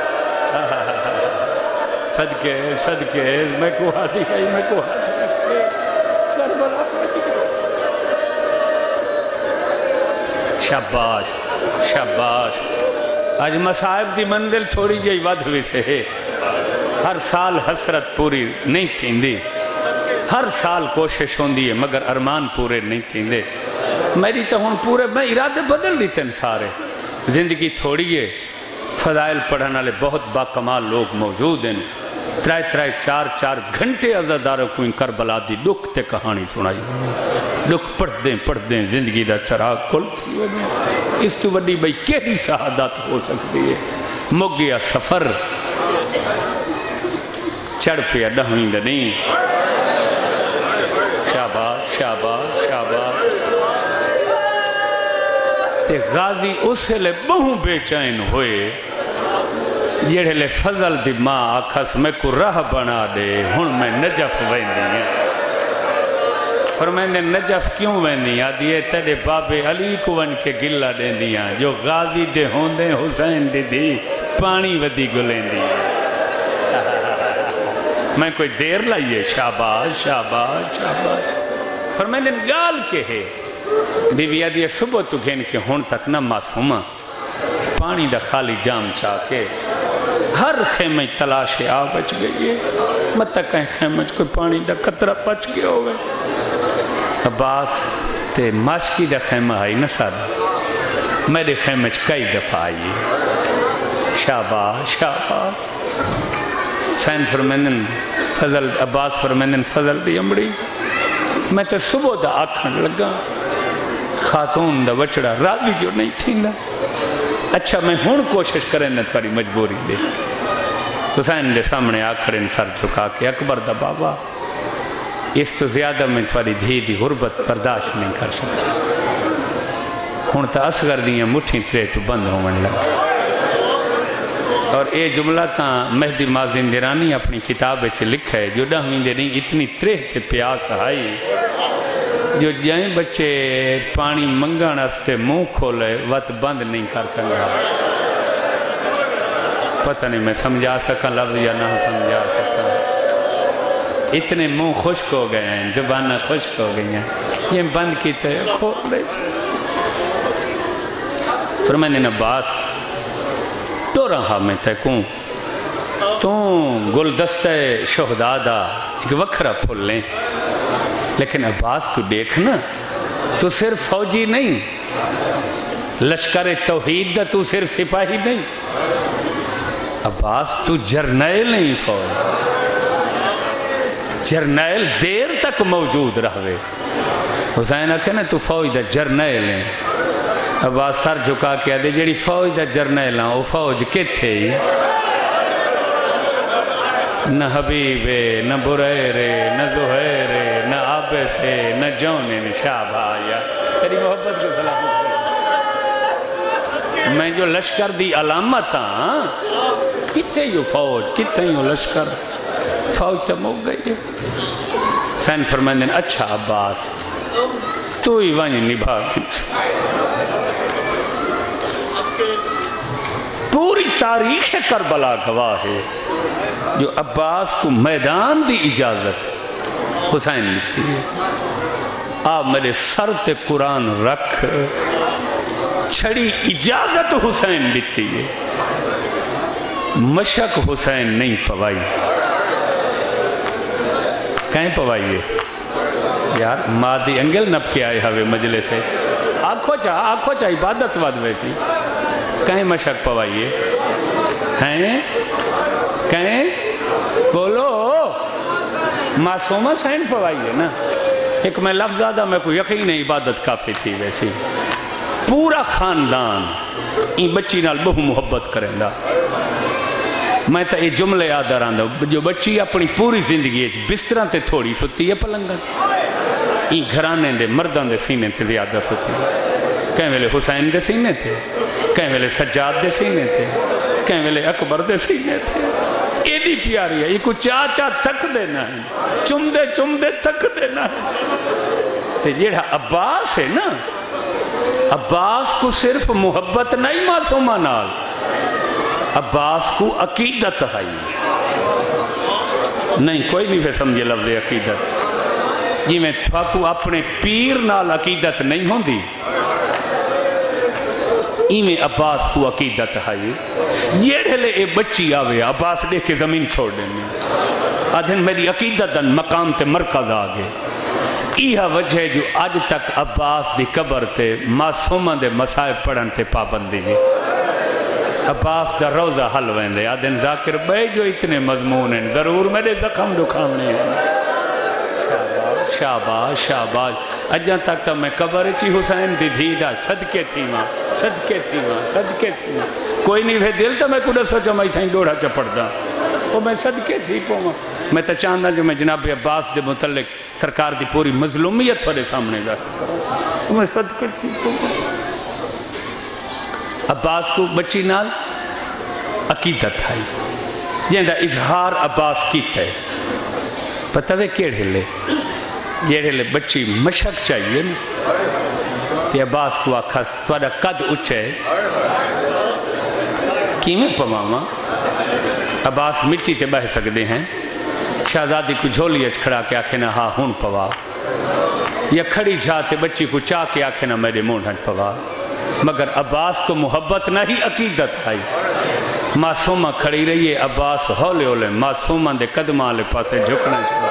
صدقے صدقے میں کو آدھی آئی میں کو آدھی کربلا شاباش شاباش آج مصائب دی منزل تھوڑی جائی ود ہوئی سے ہے ہر سال حسرت پوری نہیں تھیندی ہر سال کوشش ہوندی ہے مگر ارمان پورے نہیں تھیندے میری تو ہون پورے میں ارادے بدل دیتے ہیں سارے زندگی تھوڑی ہے فضائل پڑھنے والے بہت باکمال لوگ موجود ہیں ترائے ترائے چار چار گھنٹے عزاداروں کو ان کربلا دی دکھ تے کہانی سنائی دکھ پڑھ دیں پڑھ دیں زندگی دا چراغ کل تھی ہوئی اس تو بڑی بھئی کیڑی سعادت ہو سکتی ہے مک گیا سفر چڑھ پہ ڈہویں نہیں شاباش شاباش شاباش تے غازی اسے لے بہوں بے چین ہوئے جیڑے لے فضل دی ماں آکھس میں کو راہ بنا دے ہن میں نجف ویندی ہیں فرمائنے نجف کیوں ویندی ہیں آدھی ہے تیرے بابے علی کو ون کے گلہ دیں دیاں جو غازی دے ہوندے حسین دی دی پانی ودی گلیں دیاں میں کوئی دیر لائیے شاباش شاباش شاباش فرمائنے گال کے ہے بی بی آدھی ہے صبح تو گھن کے ہون تک نہ معصومہ پانی دا خالی جام چاہ کے ہر خیمہ تلاش آ بچ گئی ہے مت تک کہیں خیمہ کوئی پانی دا قطرہ پچ گیا ہوئے عباس تے ماشکی دا خیمہ آئی نہ سادہ میرے خیمہ کئی دفعہ آئی شاباش شاباش سین فرمینن فضل عباس فرمینن فضل دی امڑی میں تو صبح دا آکھن لگا خاتون دا وچڑا راضی جو نہیں تھی نا اچھا میں ہون کوشش کریں نہ تھوڑی مجبوری دے حسین دے سامنے آکھرین سر جھکا کے اکبر دا بابا اس تو زیادہ میں تھوڑی دھی دی غربت برداشت نہیں کر سکتا ہون تا اصغر دیاں مٹھی ترے تو بند ہونے لگا اور اے جملہ تا مہدی مازندرانی اپنی کتاب چ لکھا ہے جو ڈہویں دے نہیں اتنی ترے تے پیاس آئی جو جائیں بچے پانی منگان استے منہ کھولے وقت بند نہیں کر سکا پتہ نہیں میں سمجھا سکا لفظ یا نہ سمجھا سکا اتنے منہ خشک ہو گئے ہیں زبانہ خشک ہو گئی ہیں یہ بند کی تے کھول دے پھر میں نے عباس تو رہا میں تے کوں تو گلدستہ شہداء دا ایک وکھرا پھول لیں لیکن عباس تو دیکھنا تو صرف فوجی نہیں لشکر توحید دا تو صرف سپاہی نہیں عباس تو جرنیل نہیں فوج جرنیل دیر تک موجود رہوے حسین آکھے نا تو فوج دا جرنیل ہیں عباس سر جھکا کے آدھے جڑی فوج دا جرنیل ہیں وہ فوج کتھے ہی نہ حبیبے نہ برائرے نہ زہیرے نہ آبسے نہ جونے نہ شابایا تیری محبت کو سلام میں جو لشکر دی علامت ہاں کتھے یوں فوج کتھے یوں لشکر فوج تو موگ گئی ہے سین فرمائن اچھا عباس تو ہی وانی نبھا پوری تاریخ کربلا گواہ ہے جو عباس کو میدان دی اجازت حسین لکھتی ہے آپ میرے سر تے قرآن رکھ چھڑی اجازت حسین لکھتی ہے مشک حسین نہیں پوائی کہیں پوائی ہے یار مادی انگل نپ کے آئے ہوئے مجلس سے آنکھو چاہ آنکھو چاہ عبادت واد ویسی کہیں مشک پوائی ہے ہیں کہیں بولو معصومہ سین پوائی ہے نا ایک میں لفظ زیادہ میں کو یقین عبادت کافی تھی ویسی پورا خاندان این بچی نال بہو محبت کریں دا میں تو یہ جملے یاد آندا جو بچی اپنی پوری زندگی بستر تے تھوڑی ستی ہے پلنگاں ای گھرانے دے مردوں دے سینے تے زیادہ ستی کہیں ویلے حسین دے سینے تے کہیں ویلے سجاد دے سینے تے کہیں ویلے اکبر دے سینے تھے ایڈی پیاری ہے یہ کو چاہ چاہ تک دینا ہے چم دے چم دے تک دینا ہے تے جیڑا عباس ہے نا عباس کو صرف محبت نہیں معصومہ نال عباس کو عقیدت ہے نہیں کوئی نہیں پھر سمجھے لفظ عقیدت جی میں تھوکو اپنے پیر نال عقیدت نہیں ہوں دی ایمیں عباس کو عقیدت ہے جیڑے لے اے بچی آوے عباس دے کے زمین چھوڑ دینے آدھن میری عقیدت دن مقام تے مرکز آگے ایہا وجہ جو آج تک عباس دی قبر تے معصومہ دے مسائب پڑھن تے پابندی ہے عباس دا روزہ حل ویندے آدھن ذاکر بے جو اتنے مضمون ہیں ضرور میرے زخم دکھام نہیں ہیں شاباش شاباش اجاں تک تو میں قبر چی حسین دی دھیدہ صدقے تھی ماں صدقے تھی ماں صدقے تھی ماں کوئی نہیں ہے دل تو میں کڑا سوچا میں سائیں دوڑا چپڑ دا وہ میں صدقے تھی پو ماں میں تو چاہتا جو میں جناب عباس دے متعلق سرکار دی پوری مظلومیت پر سامنے گا میں صدقے تھی پو ماں عباس کو بچی نال عقیدت ہے جہاں اظہار عباس کی ہے پتہ وے کیڑے لے جیڑے لے بچی مشک چاہیے نا تے عباس کو آکھا توڑا قد اچھے کیمیں پماما عباس مٹی تے بہ سکتے ہیں شہزادی کو جھولی اچھ کھڑا کے آکھے نا ہاں ہون پوا یا کھڑی جھاتے بچی کو چاہ کے آکھے نا میرے مون ہنچ پوا مگر عباس کو محبت نہیں عقیدت آئی معصومہ کھڑی رہی ہے عباس ہولے ہولے معصومہ دے قدمہ لے پاسے جھکنا شروع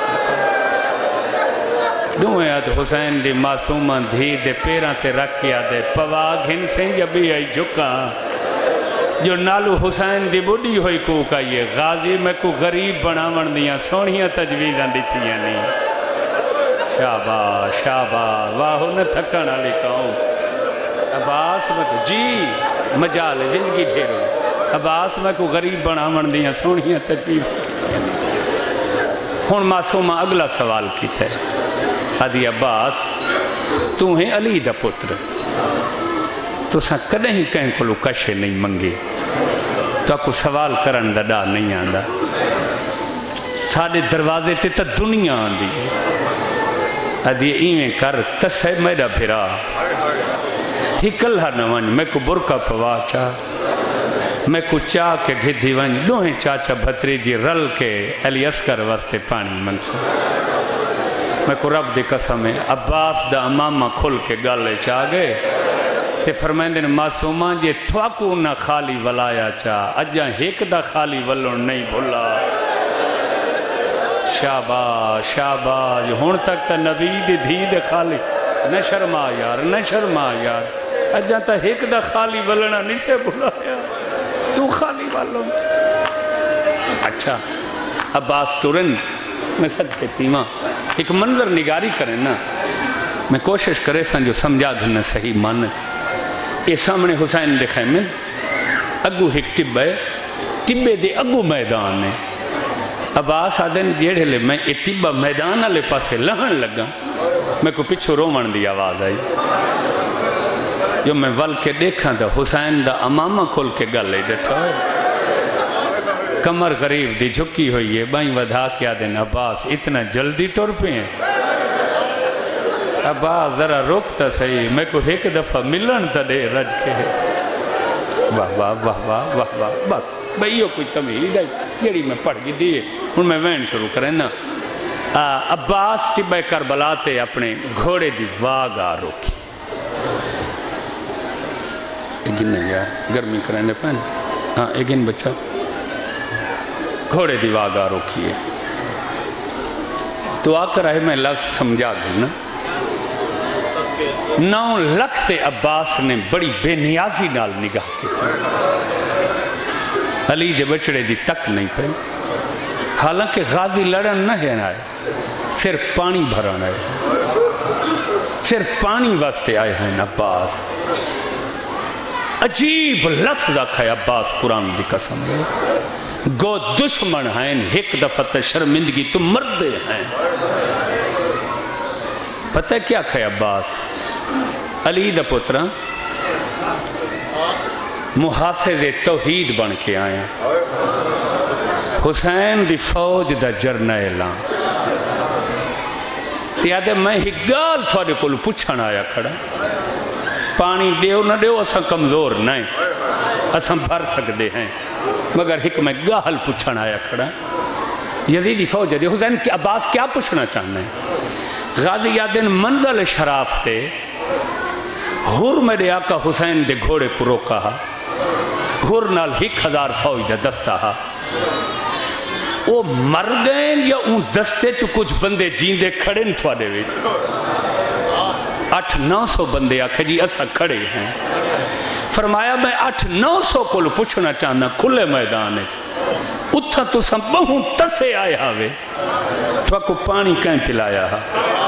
دوئے آدھ حسین دی معصومہ دھی دے پیران تے رکھ کیا دے پواغ ہن سے جبی آئی جھکا جو نالو حسین دی بڑی ہوئی کو کہیے غازی میں کو غریب بنا من دیا سونیاں تجویزاں دیتی نہیں شاباش شاباش واہو نہ تھکنا لکھاؤں عباس میں کو جی مجال زندگی ڈھیرو عباس میں کو غریب بنا من دیا سونیاں تجویزاں ہون معصومہ اگلا سوال کی تھے آدھی عباس تو ہیں علی دا پتر تو ساں کدیں ہی کہیں کو لو کشے نہیں منگے تو کو سوال کرن دا دا نہیں آندا سادے دروازے تے تا دنیا آندی آدھی ایویں کر تسے میرا بھرا ہکل ہر نوان میں کو برکا پوا چاہ میں کو چاہ کے گھدی ون دوہیں چاچا بھتری جی رل کے علی اسکر واسطے پانی منسو میں کو رب دی قسم ہے عباس دا امامہ کھل کے گالے چاہ گئے تے فرمائندے نے معصومہ جے تھواکو نہ خالی ولایا چاہ اجاں ایک دا خالی ولون نہیں بھولا شاباش شاباش ہون تک تا نبی دی دھی دے خالی نہ شرما یار نہ شرما یار اجاں تا ایک دا خالی ولنا نہیں سے بھولایا تو خالی والوں اچھا عباس تورن میں صدقے تیمہ ایک منظر نگاری کریں نا میں کوشش کرے سن جو سمجھا دھنا صحیح مان یہ سامنے حسین دے خیمے اگو ایک ٹبے ٹبے دے اگو میدان ہے عباس آدھن جیڑے لے میں یہ ٹبہ میدان لے پاسے لہن لگا میں کو پچھو رومن دی آواز آئی جو میں ول کے دیکھا تھا حسین دا امامہ کھول کے گلے ڈٹھا ہے کمر غریب دی جھکی ہوئی ہے بائیں ودھا کیا دن عباس اتنا جلدی ٹور پہ ہیں عباس ذرا روکتا صحیح میں کو ایک دفعہ ملن تا دے رج کے واہ واہ واہ واہ واہ واہ بس بھئیو کوئی تمہید ہے جیڑی میں پڑھ گی دیئے ان میں وین شروع کریں نا عباس ٹبہ کربلا تے اپنے گھوڑے دی واگ آ روکی ایک نہیں گیا گرمی کریں دے پہنے ہاں ایک بچہ گھوڑے دی واگ آ روکی ہے تو آ کر آئے میں لفظ سمجھا گئی نا نو لکھتے عباس نے بڑی بے نیازی نال نگاہ کی تھی علی دے بچڑے دی تک نہیں پہ حالانکہ غازی لڑن نہ ہے آئے صرف پانی بھرن آئے صرف پانی واسطے آئے ہیں عباس عجیب لفظ آکھا ہے عباس قرآن دی قسم ہے گو دشمن ہیں ایک دفعہ تے شرمندگی تو مردے ہیں. پتہ کیا کھے عباس علی دا پترہ محافظ توحید بن کے آیا. حسین دی فوج دا جرنیلاں یادے میں ہی گال تھوڑے کو پوچھن آیا کھڑا. پانی دیو نہ دیو اساں کمزور نہیں, اساں بھر سکتے ہیں, مگر ایک میں گال پوچھن آیا کھڑا. یزیدی فوج دے حسین کی عباس کیا پوچھنا چاہنا ہے؟ غازی یادن منزل شراف تے ہور میرے آقا حسین دے گھوڑے کو روکا ہا. ہور نال ایک ہزار فوج دے دستا ہا. وہ مر گئے یا ان دستے چو کچھ بندے جیندے کھڑے نہیں تھوڑے وے. اٹھ نو سو بندے آکھے جی اسا کھڑے ہیں. فرمایا میں اٹھ نو سو کو پوچھنا چاہنا کھلے میدان ہے اتھا تو سم بہوں تسے آئے ہاوے تو کو پانی کہیں پلایا ہا.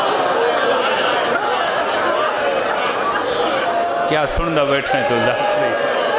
کیا سندہ بیٹھے تو ذات نہیں.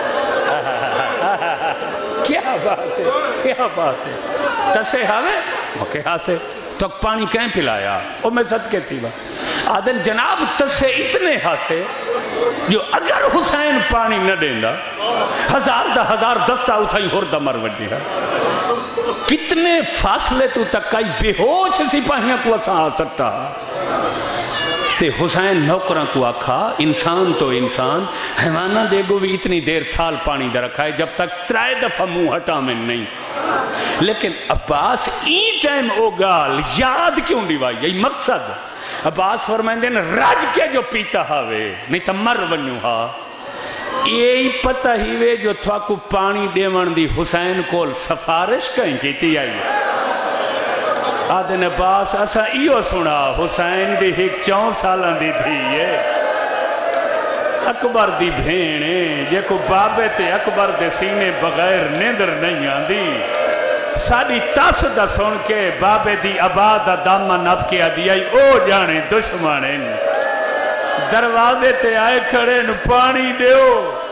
کیا بات ہے, کیا بات ہے. تسے ہاوے اوکے ہاں سے تو پانی کہیں پلایا. او میں صدقے تھی با آدن جناب تسے اتنے ہاں سے جو اگر حسین پانی نہ دیندہ ہزار دا ہزار دستہ اتھائی ہور دا مر وڈی ہے. کتنے فاصلے تو تک کئی بے ہوش سپاہیاں کو اسا آ سکتا. تے حسین نوکران کو آکھا انسان تو انسان حیوانہ دے گو بھی اتنی دیر تھال پانی دا رکھا ہے جب تک ترائے دفعہ منہ ہٹا میں نہیں. لیکن عباس این ٹائم او گال یاد کیوں دیوائی یہی مقصد. عباس فرمائیں دین راج کے جو پیتا ہاوے نہیں تا مر ونیو ہا. یہی پتہ ہی وے جو تھوا کو پانی دیوان دی حسین کول سفارش کہیں کیتی آئی. آدھن عباس اسا ایو سنا حسین دی ایک چون سالان دی تھی یہ اکبر دی بھینے جے کو بابے تے اکبر دے سینے بغیر نیندر نہیں آندی. ساڑی تاس دا سن کے بابے دی عباد داما نب کے آدیائی او جانے دشمانے دروازے تے آئے کھڑے نو پانی دیو.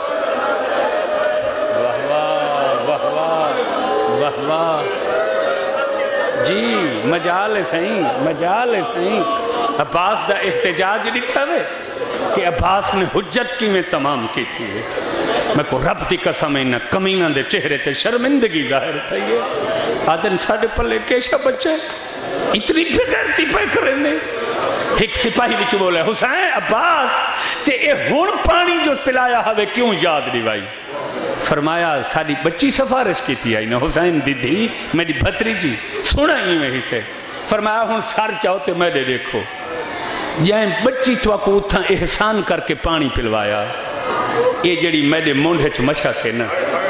واہ واہ واہ واہ واہ واہ جی مجال سہیں مجال سہیں. عباس دا احتجاج لکھا ہے کہ عباس نے حجت کی میں تمام کی تھی. میں کو رب دی قسم انہا کمینہ دے چہرے تے شرمندگی ظاہر تھا. یہ آدن ساڑھے پلے کیشا بچے اتنی بغیرتی پہ کرنے. ایک سپاہی بچو بولے حسین عباس تے اے ہون پانی جو پلایا ہوئے کیوں یاد دیوائی. فرمایا ساڑھی بچی سفارش کی تھی آئی نا حسین دی دی میری بھتری جی سنا ہی میں ہی سے. فرمایا ہون سار چاہتے میں دے دیکھو جائیں بچی تو کو اتھا احسان کر کے پانی پلوایا. یہ جڑی میرے مونڈے چ مشا کے نا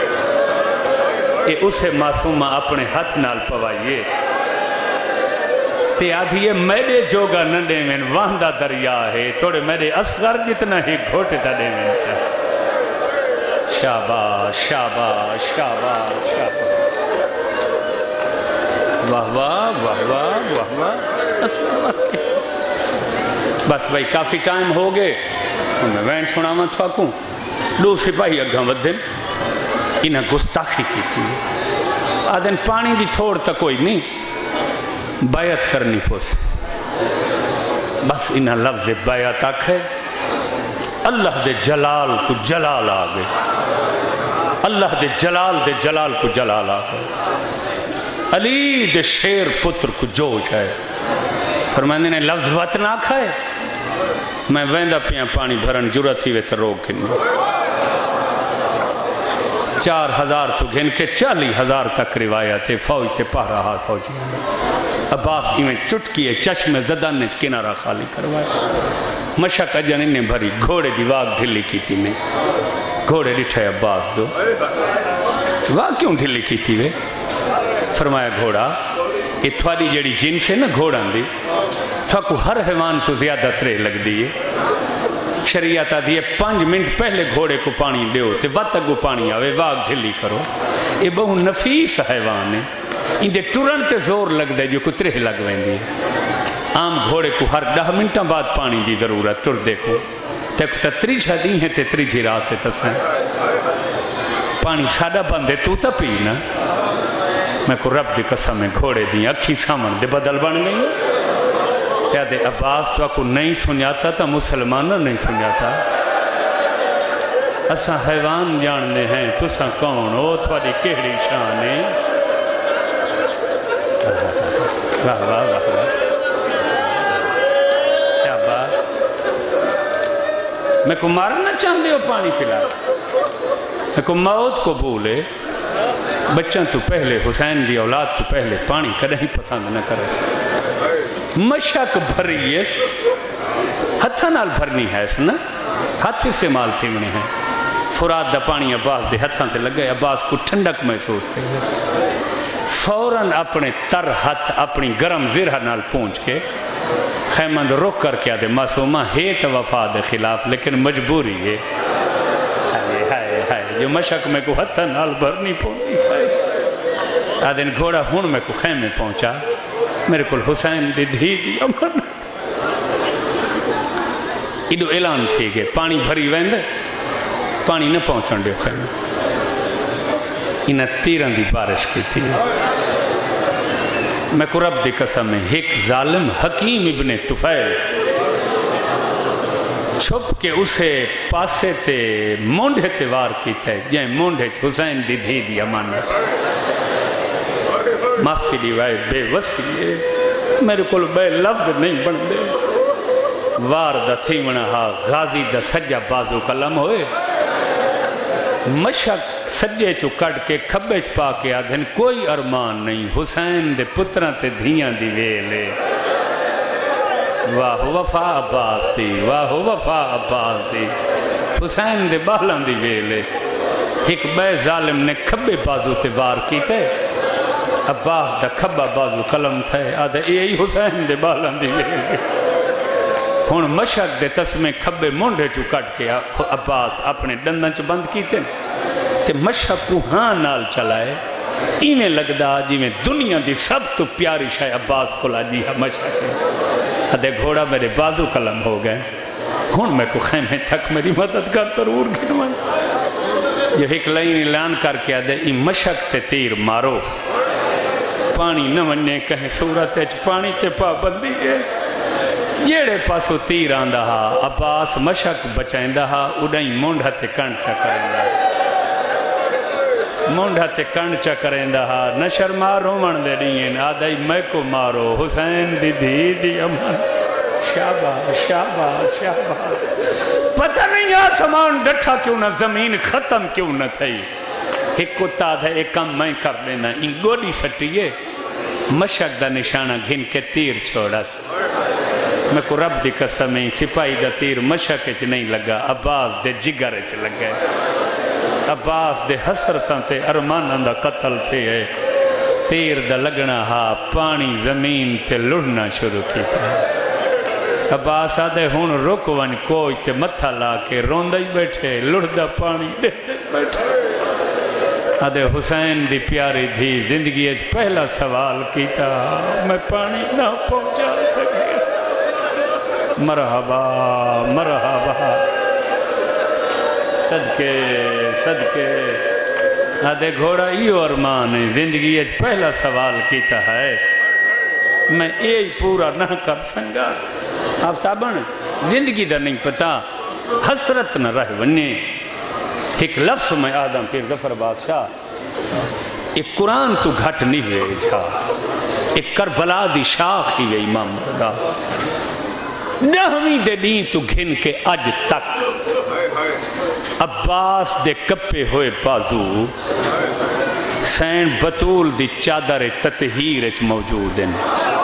یہ اسے معصومہ اپنے ہاتھ نال پوائیے تے آدھیے میرے جوگا ننڈے میں واندہ دریا ہے توڑے میرے اصغر جتنا ہی گھوٹے دڑے میں. شاباش شاباش شاباش شاباش واہ واہ واہ واہ واہ واہ. بس بھائی کافی ٹائم ہو گئے میں وین سنا میں تھواکوں. دو سپاہی اگھاں ودن انہاں گستاخی کی تھی. آدن پانی دی تھوڑ تا کوئی نہیں بیعت کرنی پوس. بس انہاں لفظ بیعت آکھے اللہ دے جلال کو جلال آگے. اللہ دے جلال دے جلال کو جلال آگے. علی دے شیر پتر کو جوش ہے. فرمانے نے لفظ وطن آکھا ہے میں ویندہ پیاں پانی بھرن جرت ہی وے تا روگ گھنو. چار ہزار تو گھن کے چالی ہزار تک روایت ہے فوج تے پاہ رہا فوجی. عباس کی میں چٹکیے چشم زدن نے کنارہ خالی کروایا. مشک اجن انہیں بھری گھوڑے دی واگ ڈھلی کی تھی میں. گھوڑے ڈٹھے عباس دو واگ کیوں ڈھلی کی تھی وے. فرمایا گھوڑا یہ تھوڑی جڑی جن سے نا گھوڑا دی تھوڑا ہر حیوان تو زیادہ ترے لگ دیئے. شریعت آدھی ہے پانچ منٹ پہلے گھوڑے کو پانی دیو تے وقت کو پانی آوے واگ ڈھلی کرو. یہ بہو نفیس حیوان ہے ان دے ٹورن تے زور لگ دے جو کو ترہ لگ وین دی. عام گھوڑے کو ہر دہ منٹاں بعد پانی دی ضرورت ٹر دیکھو تے کو تریجھا دی ہیں تے تریجھی رات تے تسیں پانی سادہ بندے تو تا پینا میں کو رب دی قسم ہے گھوڑے دی اکھی سامن دے بدل بن گئی کیا دے عباس تو کو نہیں سنیاتا تا مسلمانہ نہیں سنیاتا اساں حیوان جاننے ہیں تساں کون ہو تھوڑی کہڑی شان ہے واہ واہ واہ واہ کیا بات میں کو مارنا چاہتے ہو پانی پلا میں کو موت کو بھولے بچوں تو پہلے حسین دی اولاد تو پہلے پانی کدیں پسند نہ کرے مشک بھری ہے ہتھاں نال بھرنی ہے اس نا ہاتھ استعمال تھی منی ہے فرات دا پانی عباس دے ہتھاں تے لگے عباس کو ٹھنڈک محسوس کرے فوراً اپنے تر ہاتھ اپنی گرم زرہ نال پونچ کے خیمند رخ کر کے آدھے معصومہ ہے تو وفا دے خلاف لیکن مجبوری ہے ہائے ہائے ہائے جو مشک میں کو ہتھاں نال بھرنی پونچی آدھے گھوڑا ہون میں کو خیمے پہنچا میرے کل حسین دی دھی دی امن ایڈو اعلان تھی گئے پانی بھری ویندے پانی نہ پہنچن دیو خیمے انہیں تیران دی بارش کی تھی میں کو رب دی قسم ہے ایک ظالم حکیم ابن طفیل چھپ کے اسے پاسے تے مونڈے تے وار کی تھے جائیں مونڈے حسین دی دھی دی امانت معافی دیوائے بے وسیع میرے کل بے لفظ نہیں بن دے وار دا تھیمنا ہا غازی دا سجا بازو کلم ہوئے مشک سجے چو کٹ کے کھبے چ پا کے آدھن کوئی ارمان نہیں حسین دے پتران تے دھیاں دی ویلے واہ وفا عباس دی واہ وفا عباس دی حسین دے بالان دی ویلے ایک بے ظالم نے کھبے بازو تے وار کی تے عباس دا کھبا بازو کلم تھے آدھے یہی حسین دے بالان دی ویلے ہون مشک دے تسمے کھبے مونڈے چو کٹ کے عباس اپنے ڈندن چ بند کیتے تے مشک کو ہاں نال چلائے ایمیں لگدا جی میں دنیا دی سب تو پیاری شاہ عباس کھلا جی ہاں مشک ہے ادھے گھوڑا میرے بازو کلم ہو گئے ہون میں کو خیمے تک میری مدد کر ضرور گھنوائیں جو ایک لائن اعلان کر کے آدھے ای مشک تے تیر مارو پانی نہ مننے کہیں صورت ہے پانی تے پابندی ہے جیڑے پاسو تیر آندہ ہا عباس مشک بچائندہ ہا اڑائیں مونڈھا تے کن چکرندہ مونڈھا تے کن چکرندہ ہا نشر مارو من دے نہیں آدھائی میں کو مارو حسین دی دی دی امن شابہ شابہ شابہ پتہ نہیں آسمان ڈٹھا کیوں نہ زمین ختم کیوں نہ تھئی ایک کتا تھا ایک کم میں کر دینا ان گولی سٹیے مشک دا نشانہ گھن کے تیر چھوڑا میں کو رب دی قسم ہے سپاہی دا تیر مشک اچ نہیں لگا عباس دے جگر اچ لگا عباس دے حسرتاں تے ارماناں دا قتل تھے ہے تیر دا لگنا ہا پانی زمین تے لڑنا شروع کی تھا عباس آدھے ہون رک ون کوئی تے متھا لا کے روندہ ہی بیٹھے لڑدہ پانی دے بیٹھے آدھے حسین دی پیاری دھی زندگی اچ پہلا سوال کیتا میں پانی نہ پہنچا سکے مرحبا مرحبا صدقے صدقے آدھے گھوڑا ایو ارمان ہے زندگی اچ پہلا سوال کیتا ہے میں یہ پورا نہ کر سنگا آفتابن زندگی دا نہیں پتا حسرت نہ رہ وننے ایک لفظ میں آدم پیر ظفر بادشاہ ایک قرآن تو گھٹ نہیں ہے جھا ایک کربلا دی شاخ ہی ہے امام مردا نہویں دے دین تو گھن کے اج تک عباس دے کپے ہوئے بازو سین بطول دی چادر تطہیر اچ موجود ہیں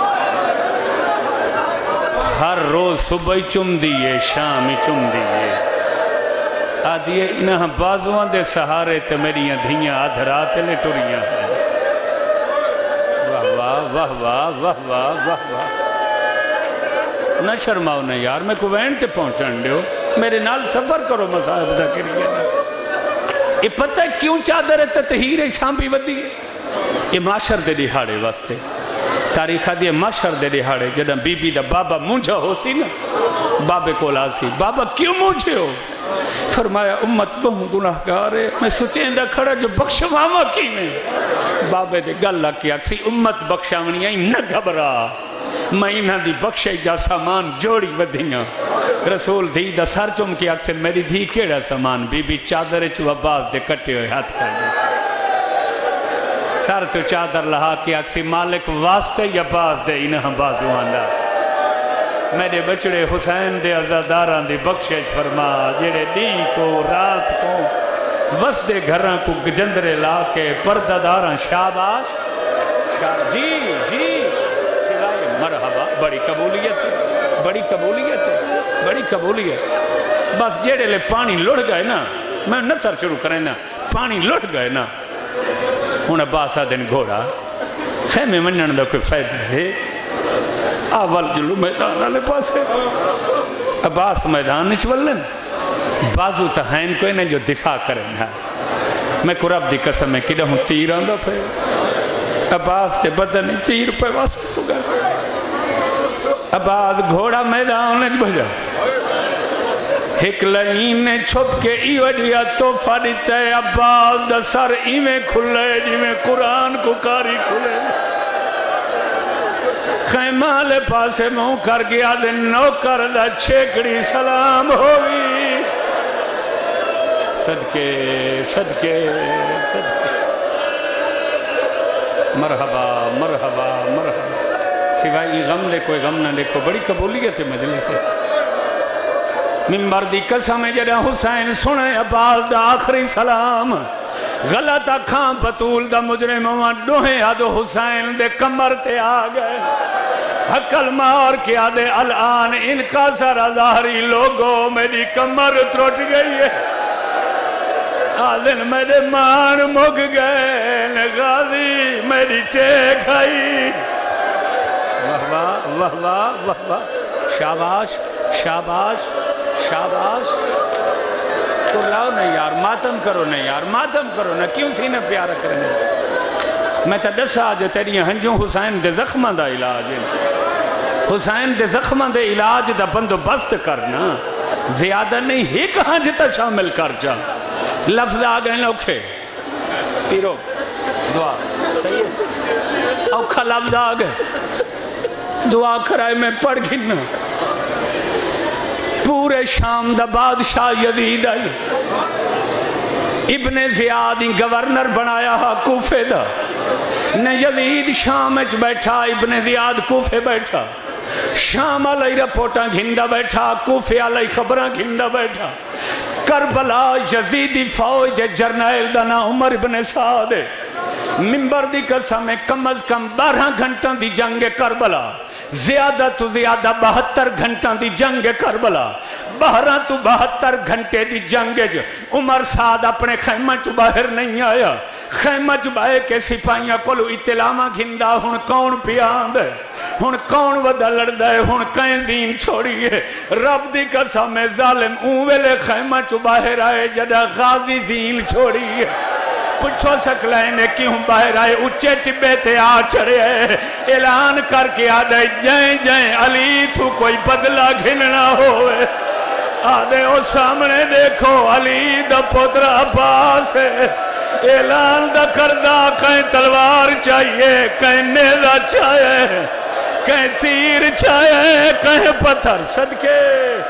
ہر روز صبح چم دیئے شام چم دیئے آدھیے انہاں بازوان دے سہارے تے میریاں دھیاں آدھرات لے ٹوریاں ہیں واہ واہ واہ واہ واہ واہ واہ واہ نہ شرماؤ نہ یار میں کو وین تے پہنچان دیو میرے نال سفر کرو مصاحب ذکریہ یہ پتہ کیوں چادر تطہیر سانبی ودی ہے یہ معاشر دے دہاڑے واسطے تاریخ دی ماشر دے دہاڑے جدہ بی بی دا بابا مونجھا ہو سی نا بابے کو لاسی بابا کیوں مونجھے ہو فرمایا امت بہوں گناہ گارے میں سوچیں دا کھڑا جو بخشواما کی میں بابے دے گل لکی اکسی امت بخشاونی آئی نہ گھبرا میں انہاں دی بخشے دا سامان جوڑی ودھیاں رسول دھی دا سر چم کی اکثر میری دھی کیڑا سامان بی بی چادر چو عباس دے کٹے ہوئے ہاتھ کر دے سر تو چادر لہا کی اکسی مالک واسطے عباس دے انہاں بازو آندا میرے بچڑے حسین دے عزاداران دی بخشش فرما جڑے دی کو رات کو وسدے گھراں کو گجندرے لا کے پردہ داراں شاباش شاب جی جی سوائے مرحبا بڑی قبولیت ہے بڑی قبولیت ہے بڑی قبولیت بس جیڑے لے پانی لڑ گئے نا میں نصر شروع کریں نا پانی لڑ گئے نا انہیں باسا دن گھوڑا خیمے منن دا کوئی فائدہ ہے آوال جلو میدان آلے پاس ہے عباس میدان نچ ولن بازو تہین کوئی نہیں جو دفاع کریں ہے میں قرآب دی قسم میں کدہ ہوں تیر آندہ پہ عباس تے بدن تیر پہ واسط تو گئے عباس گھوڑا میدان نچ بجا ایک لئین نے چھپ کے ای وڈیا توفہ دیتا ہے عباس دا سر ایمیں کھلے جیمیں قرآن کو کاری کھلے خیمہ لے پاسے موں کر گیا دے نوکر دا چھیکڑی سلام ہوگی صدقے صدقے صدقے مرحبا مرحبا مرحبا سوائے غم لے کوئی غم نہ لے کو بڑی قبولیت مجلس ہے منبر دی قسم جڑا حسین سنے عباس دا آخری سلام غلط اکھاں بطول دا مجرم وہاں ڈوہیں آدھو حسین دے کمر تے آ گئے حقل مار کیا دے الان ان کا سارا ظاہری لوگوں میری کمر تروٹ گئی ہے آدھن میرے مان مگ گئے غازی میری ٹیک آئی واہ واہ واہ واہ واہ واہ شاباش شاباش شاباش تو لاؤ نہیں یار ماتم کرو نہیں یار ماتم کرو نہ کیوں سی نہ پیارا کرنے میں تا دسا جو تیری ہنجوں حسین دے زخمہ دا علاج حسین دے زخمہ دے علاج دا بندو بست کرنا زیادہ نہیں ہی کہاں جتا شامل کر جا لفظ آگئے لوکھے پیرو دعا اوکھا لفظ آگئے دعا کرائے میں پڑھ گھننا پورے شام دا بادشاہ یزید آئی ابن زیاد گورنر بنایا ہا کوفے دا نے یزید شام اچ بیٹھا ابن زیاد کوفے بیٹھا شام علی رپورٹاں گھنڈا بیٹھا کوفے علی خبراں گھنڈا بیٹھا کربلا یزیدی فوج جرنیل دا نا عمر ابن سعد منبر دی قسم کم از کم بارہ گھنٹاں دی جنگ کربلا زیادہ تو زیادہ بہتر گھنٹاں دی جنگ کربلا بہرہ تو بہتر گھنٹے دی جنگ جو عمر سعد اپنے خیمہ چو باہر نہیں آیا خیمہ چو باہر کے سپاہیاں کولو اطلاعہ گھنڈا ہن کون پیاند ہے ہن کون ودا لڑ دے ہن کہیں دین چھوڑی ہے رب دی قسم ظالم اون ویلے خیمہ چو باہر آئے جدہ غازی دین چھوڑی ہے پچھو سکلائیں نے کیوں باہر آئے اچھے ٹبے تے آ چڑے اعلان کر کے آدھے جائیں جائیں علی تو کوئی بدلہ گھننا ہوئے آدھے او سامنے دیکھو علی دا پتر عباس ہے اعلان دا کردہ کہیں تلوار چاہیے کہیں نیزہ چاہیے کہیں تیر چاہیے کہیں پتھر صدقے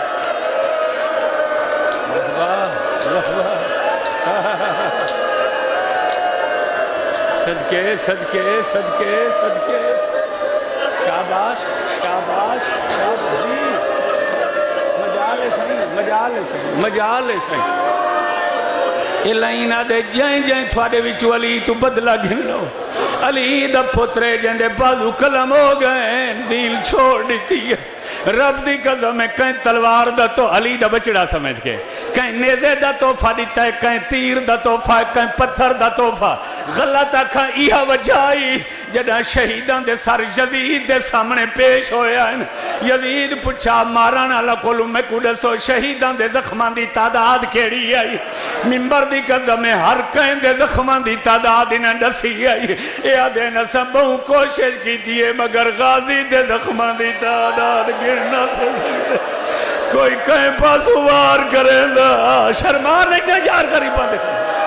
صدقے صدقے صدقے صدقے شاباش شاباش شاباش جی مجالے سہیں مجالے سہیں مجالے سہیں الہین آدھے جائیں جائیں تھوڑے وچو علی تو بدلہ گھن لو علی دا پترے جندے بازو کلم ہو گئے زیل چھوڑ دیتی ہے رب دی قضا میں کہیں تلوار دا تو علی دا بچڑا سمجھ کے کہیں نیزے دا توفہ دیتا ہے کہیں تیر دا توفہ کہیں پتھر دا توفہ غلط آکھا یہ وجائی جدہ شہیدان دے سر یزید دے سامنے پیش ہویا ہے یزید پچھا مارانا لکولو میں کڑے سو شہیدان دے زخمان دی تعداد کیڑی آئی ممبر دی قدم میں ہر کہیں دے زخمان دی تعداد انہیں ڈسی آئی اے آدھے نسا بہو کوشش کی دیئے مگر غازی دے زخمان دی تعداد گرنا سکتے کوئی کہیں پاسوار کریں دا شرمان نہیں کہ یار غریباں دے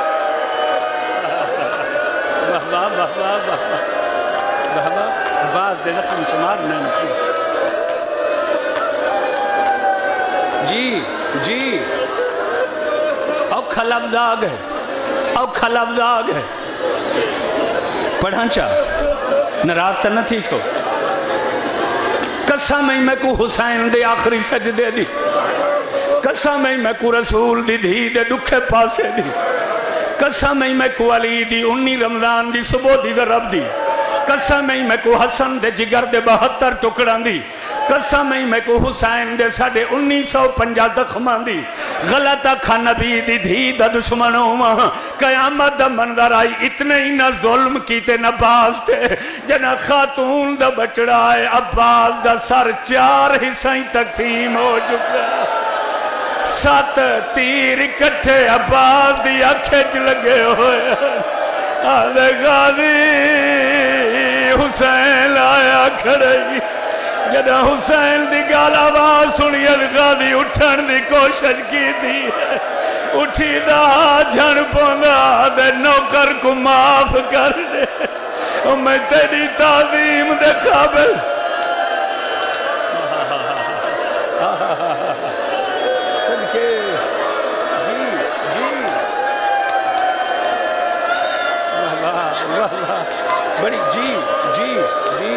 واہ واہ واہ واہ واہ واہ بعض دے زخم شمار نہیں جی جی اوکھا لفظ آگ ہے اوکھا لفظ آگ ہے پڑھاں چاہ نراز تا نہ تھی سو قسم ہی میں کو حسین دے آخری سجدے دی قسم ہی میں کو رسول دی دھی دے دکھے پاسے دی قسم ہی میں کو علی دی انی رمضان دی صبح دی ضرب دی قسم ہی میں کو حسن دے جگر دے بہتر ٹکڑان دی قسم ہی میں کو حسین دے ساڑھے انیس سو پنجا زخمان دی غلط آکھا نبی دی دھی دا دشمنوں ماں قیامت دا منظر آئی اتنے ہی نہ ظلم کیتے نہ باز تے جنہ خاتون دا بچڑا ہے عباس دا سر چار حصائیں تقسیم ہو چکا سات تیر اکٹھے عباس دی اکھچ لگے ہوئے آدھے غازی حسین آیا کھڑی جدہ حسین دی گال آواز سنی غازی اٹھن دی کوشش کی تھی اٹھی دا جھن پونگا دے نوکر کو معاف کر دے اور میں تیری تعظیم دے قابل صدقے جی جی واہ واہ واہ بڑی جی جی جی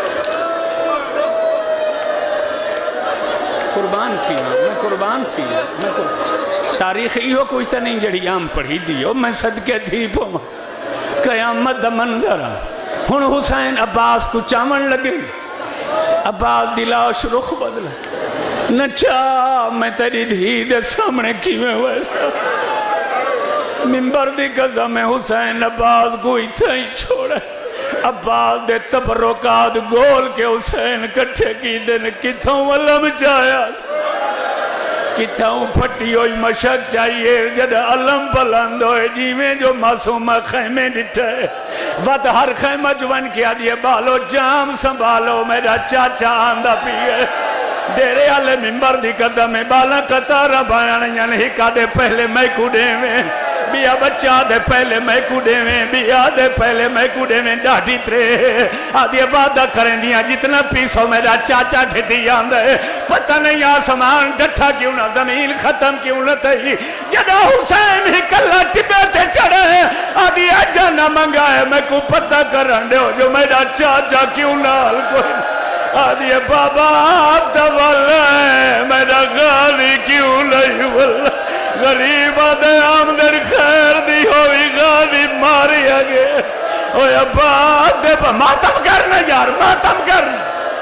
قربان تھی میں قربان تھی میں تاریخ ایہو کچھ تا نہیں جڑی عام پڑھی دیو میں صدقے تھی پو قیامت دا منظر ہن حسین عباس کو چاون لگے عباس دی لاش رخ بدلا نچا میں تیری دھی دے سامنے کی میں ویسا ممبر دی قضا میں حسین عباس کو اتھا ہی چھوڑے عباس دے تبرکات گول کے حسین کٹھے کی دن کتھوں علم چایا کتھوں پھٹی ہوئی مشک چاہیے جد علم بلند ہوئے جیویں جو معصومہ خیمے ڈٹھے ود ہر خیمہ جوان کیا دیئے بالو جام سنبھالو میرا چاچا آندہ پیئے دیرے آلے ممبر دی قدم میں بالا قطارہ بایاں یعنی ہکا دے پہلے میں کڑے میں بیا بچہ دے پہلے میں کڑے میں بیا دے پہلے میں کڑے میں ڈاڑی ترے آدھے وعدہ کریں دیا جتنا پیسو میرا چاچا ڈھٹی آندھے پتہ نہیں آسمان ڈٹھا کیوں نہ زمین ختم کیوں نہ تھی جدہ حسین ہی کلہ ٹبے تے چڑھے آدھے اجا نہ منگائے میں کو پتہ کرن دے ہو جو میرا چاچا کیوں نہ حل کوئی آدھے بابا آپ تولے میرا غالی کیوں نہیں واللہ غریب آدھے آمدر خیر دی ہوئی غازی ماری آگے اوہ ابا آدھے پا ماتم کرنا یار ماتم کرنا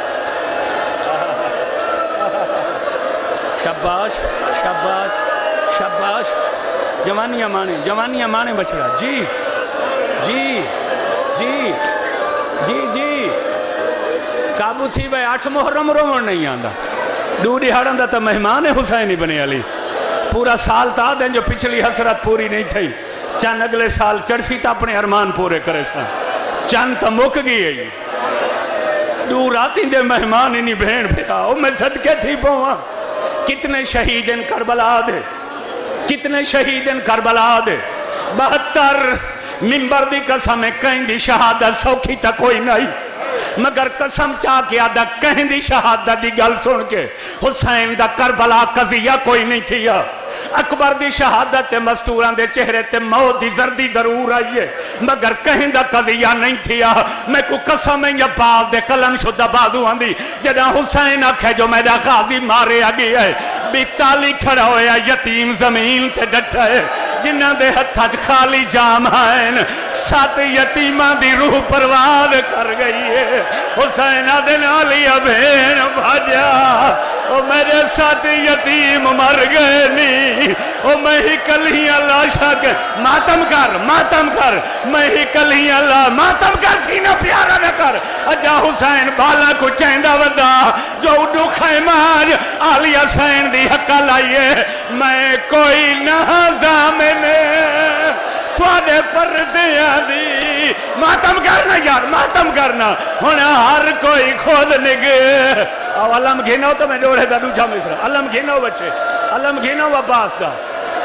شباش شباش شباش جوانیاں مانے جوانیاں مانے بچڑا جی جی جی جی جی قابو تھی بھائی آٹھ محرم رومن نہیں آندہ دوڑی ہڑن دا تا مہمان حسینی بنے علی پورا سال تا دیں جو پچھلی حسرت پوری نہیں تھی چند اگلے سال چڑسی تا اپنے ارمان پورے کرے سا چند تا مک گئی ہے دور آتی دے مہمان انہی بھین بھیا او میں صدقے تھی پوہاں کتنے شہیدن کربلا دے کتنے شہیدن کربلا دے بہتر ممبر دی قسم کہیں دی شہادت سوکھی تا کوئی نہیں مگر قسم چاہ کیا دا کہیں دی شہادت دی گل سن کے حسین دا کربلا قضیہ کوئی نہیں تھیا اکبر دی شہادت تے مستوران دے چہرے تے موت دی زردی ضرور آئیے مگر کہیں دا قضیہ نہیں تھیا میں کو قسم یا باپ دے کلم شدہ بازو آندی جدہ حسین آکھے جو میرا غازی مارے آگی ہے بیتالی کھڑا ہویا یتیم زمین تے ڈٹھا ہے جنہ دے ہتھاج خالی جام آئین سات یتیمہ دی روح پرواد کر گئی ہے حسین آدھے نالی ابھین بھاجا او میرے ساتھی یتیم مر گئے نی او میں ہی کلیاں لاشا کے ماتم کر ماتم کر میں ہی کلیاں لا ماتم کر سینہ پیارا نہ کر اجا حسین بالا کو چیندہ ودا جو اڈو خیمار آلی حسین دی حقہ لائیے میں کوئی نہ زامنے تھوڑے پردیاں دی ماتم کرنا یار ماتم کرنا ہونا ہر کوئی خود نگے او علم گھنو تو میں ڈوڑے دا دوچہ مصر علم گھنو بچے علم گھنو عباس دا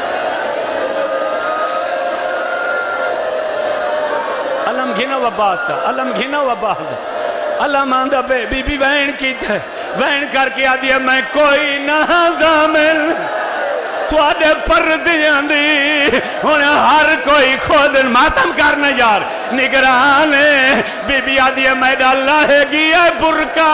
علم گھنو عباس دا علم گھنو عباس دا علم آندہ بے بی بی وین کی تھے وین کر کے آدیا میں کوئی نہ زامل تھوڑے پردیاں دی ہونا ہر کوئی خود ماتم کرنا یار نگرانے بی بی آدیا میں ڈالا ہے گیا برکا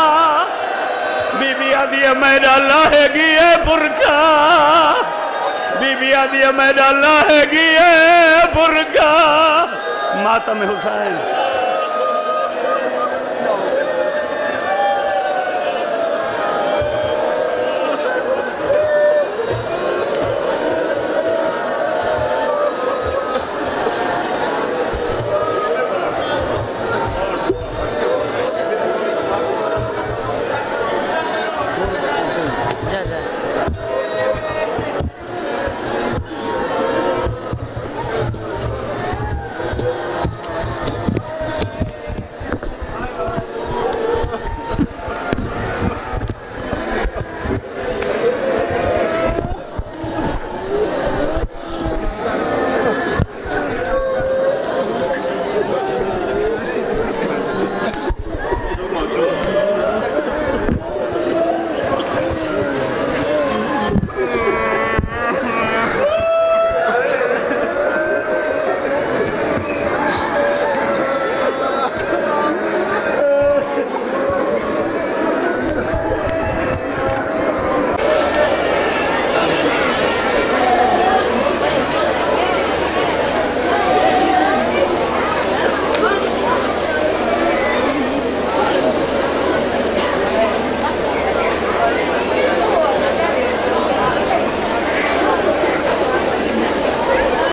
بی بی آدیا میں ڈالا ہے گیا برکا بی بی آدیا میں ڈالا ہے گیا برکا ماتم حسین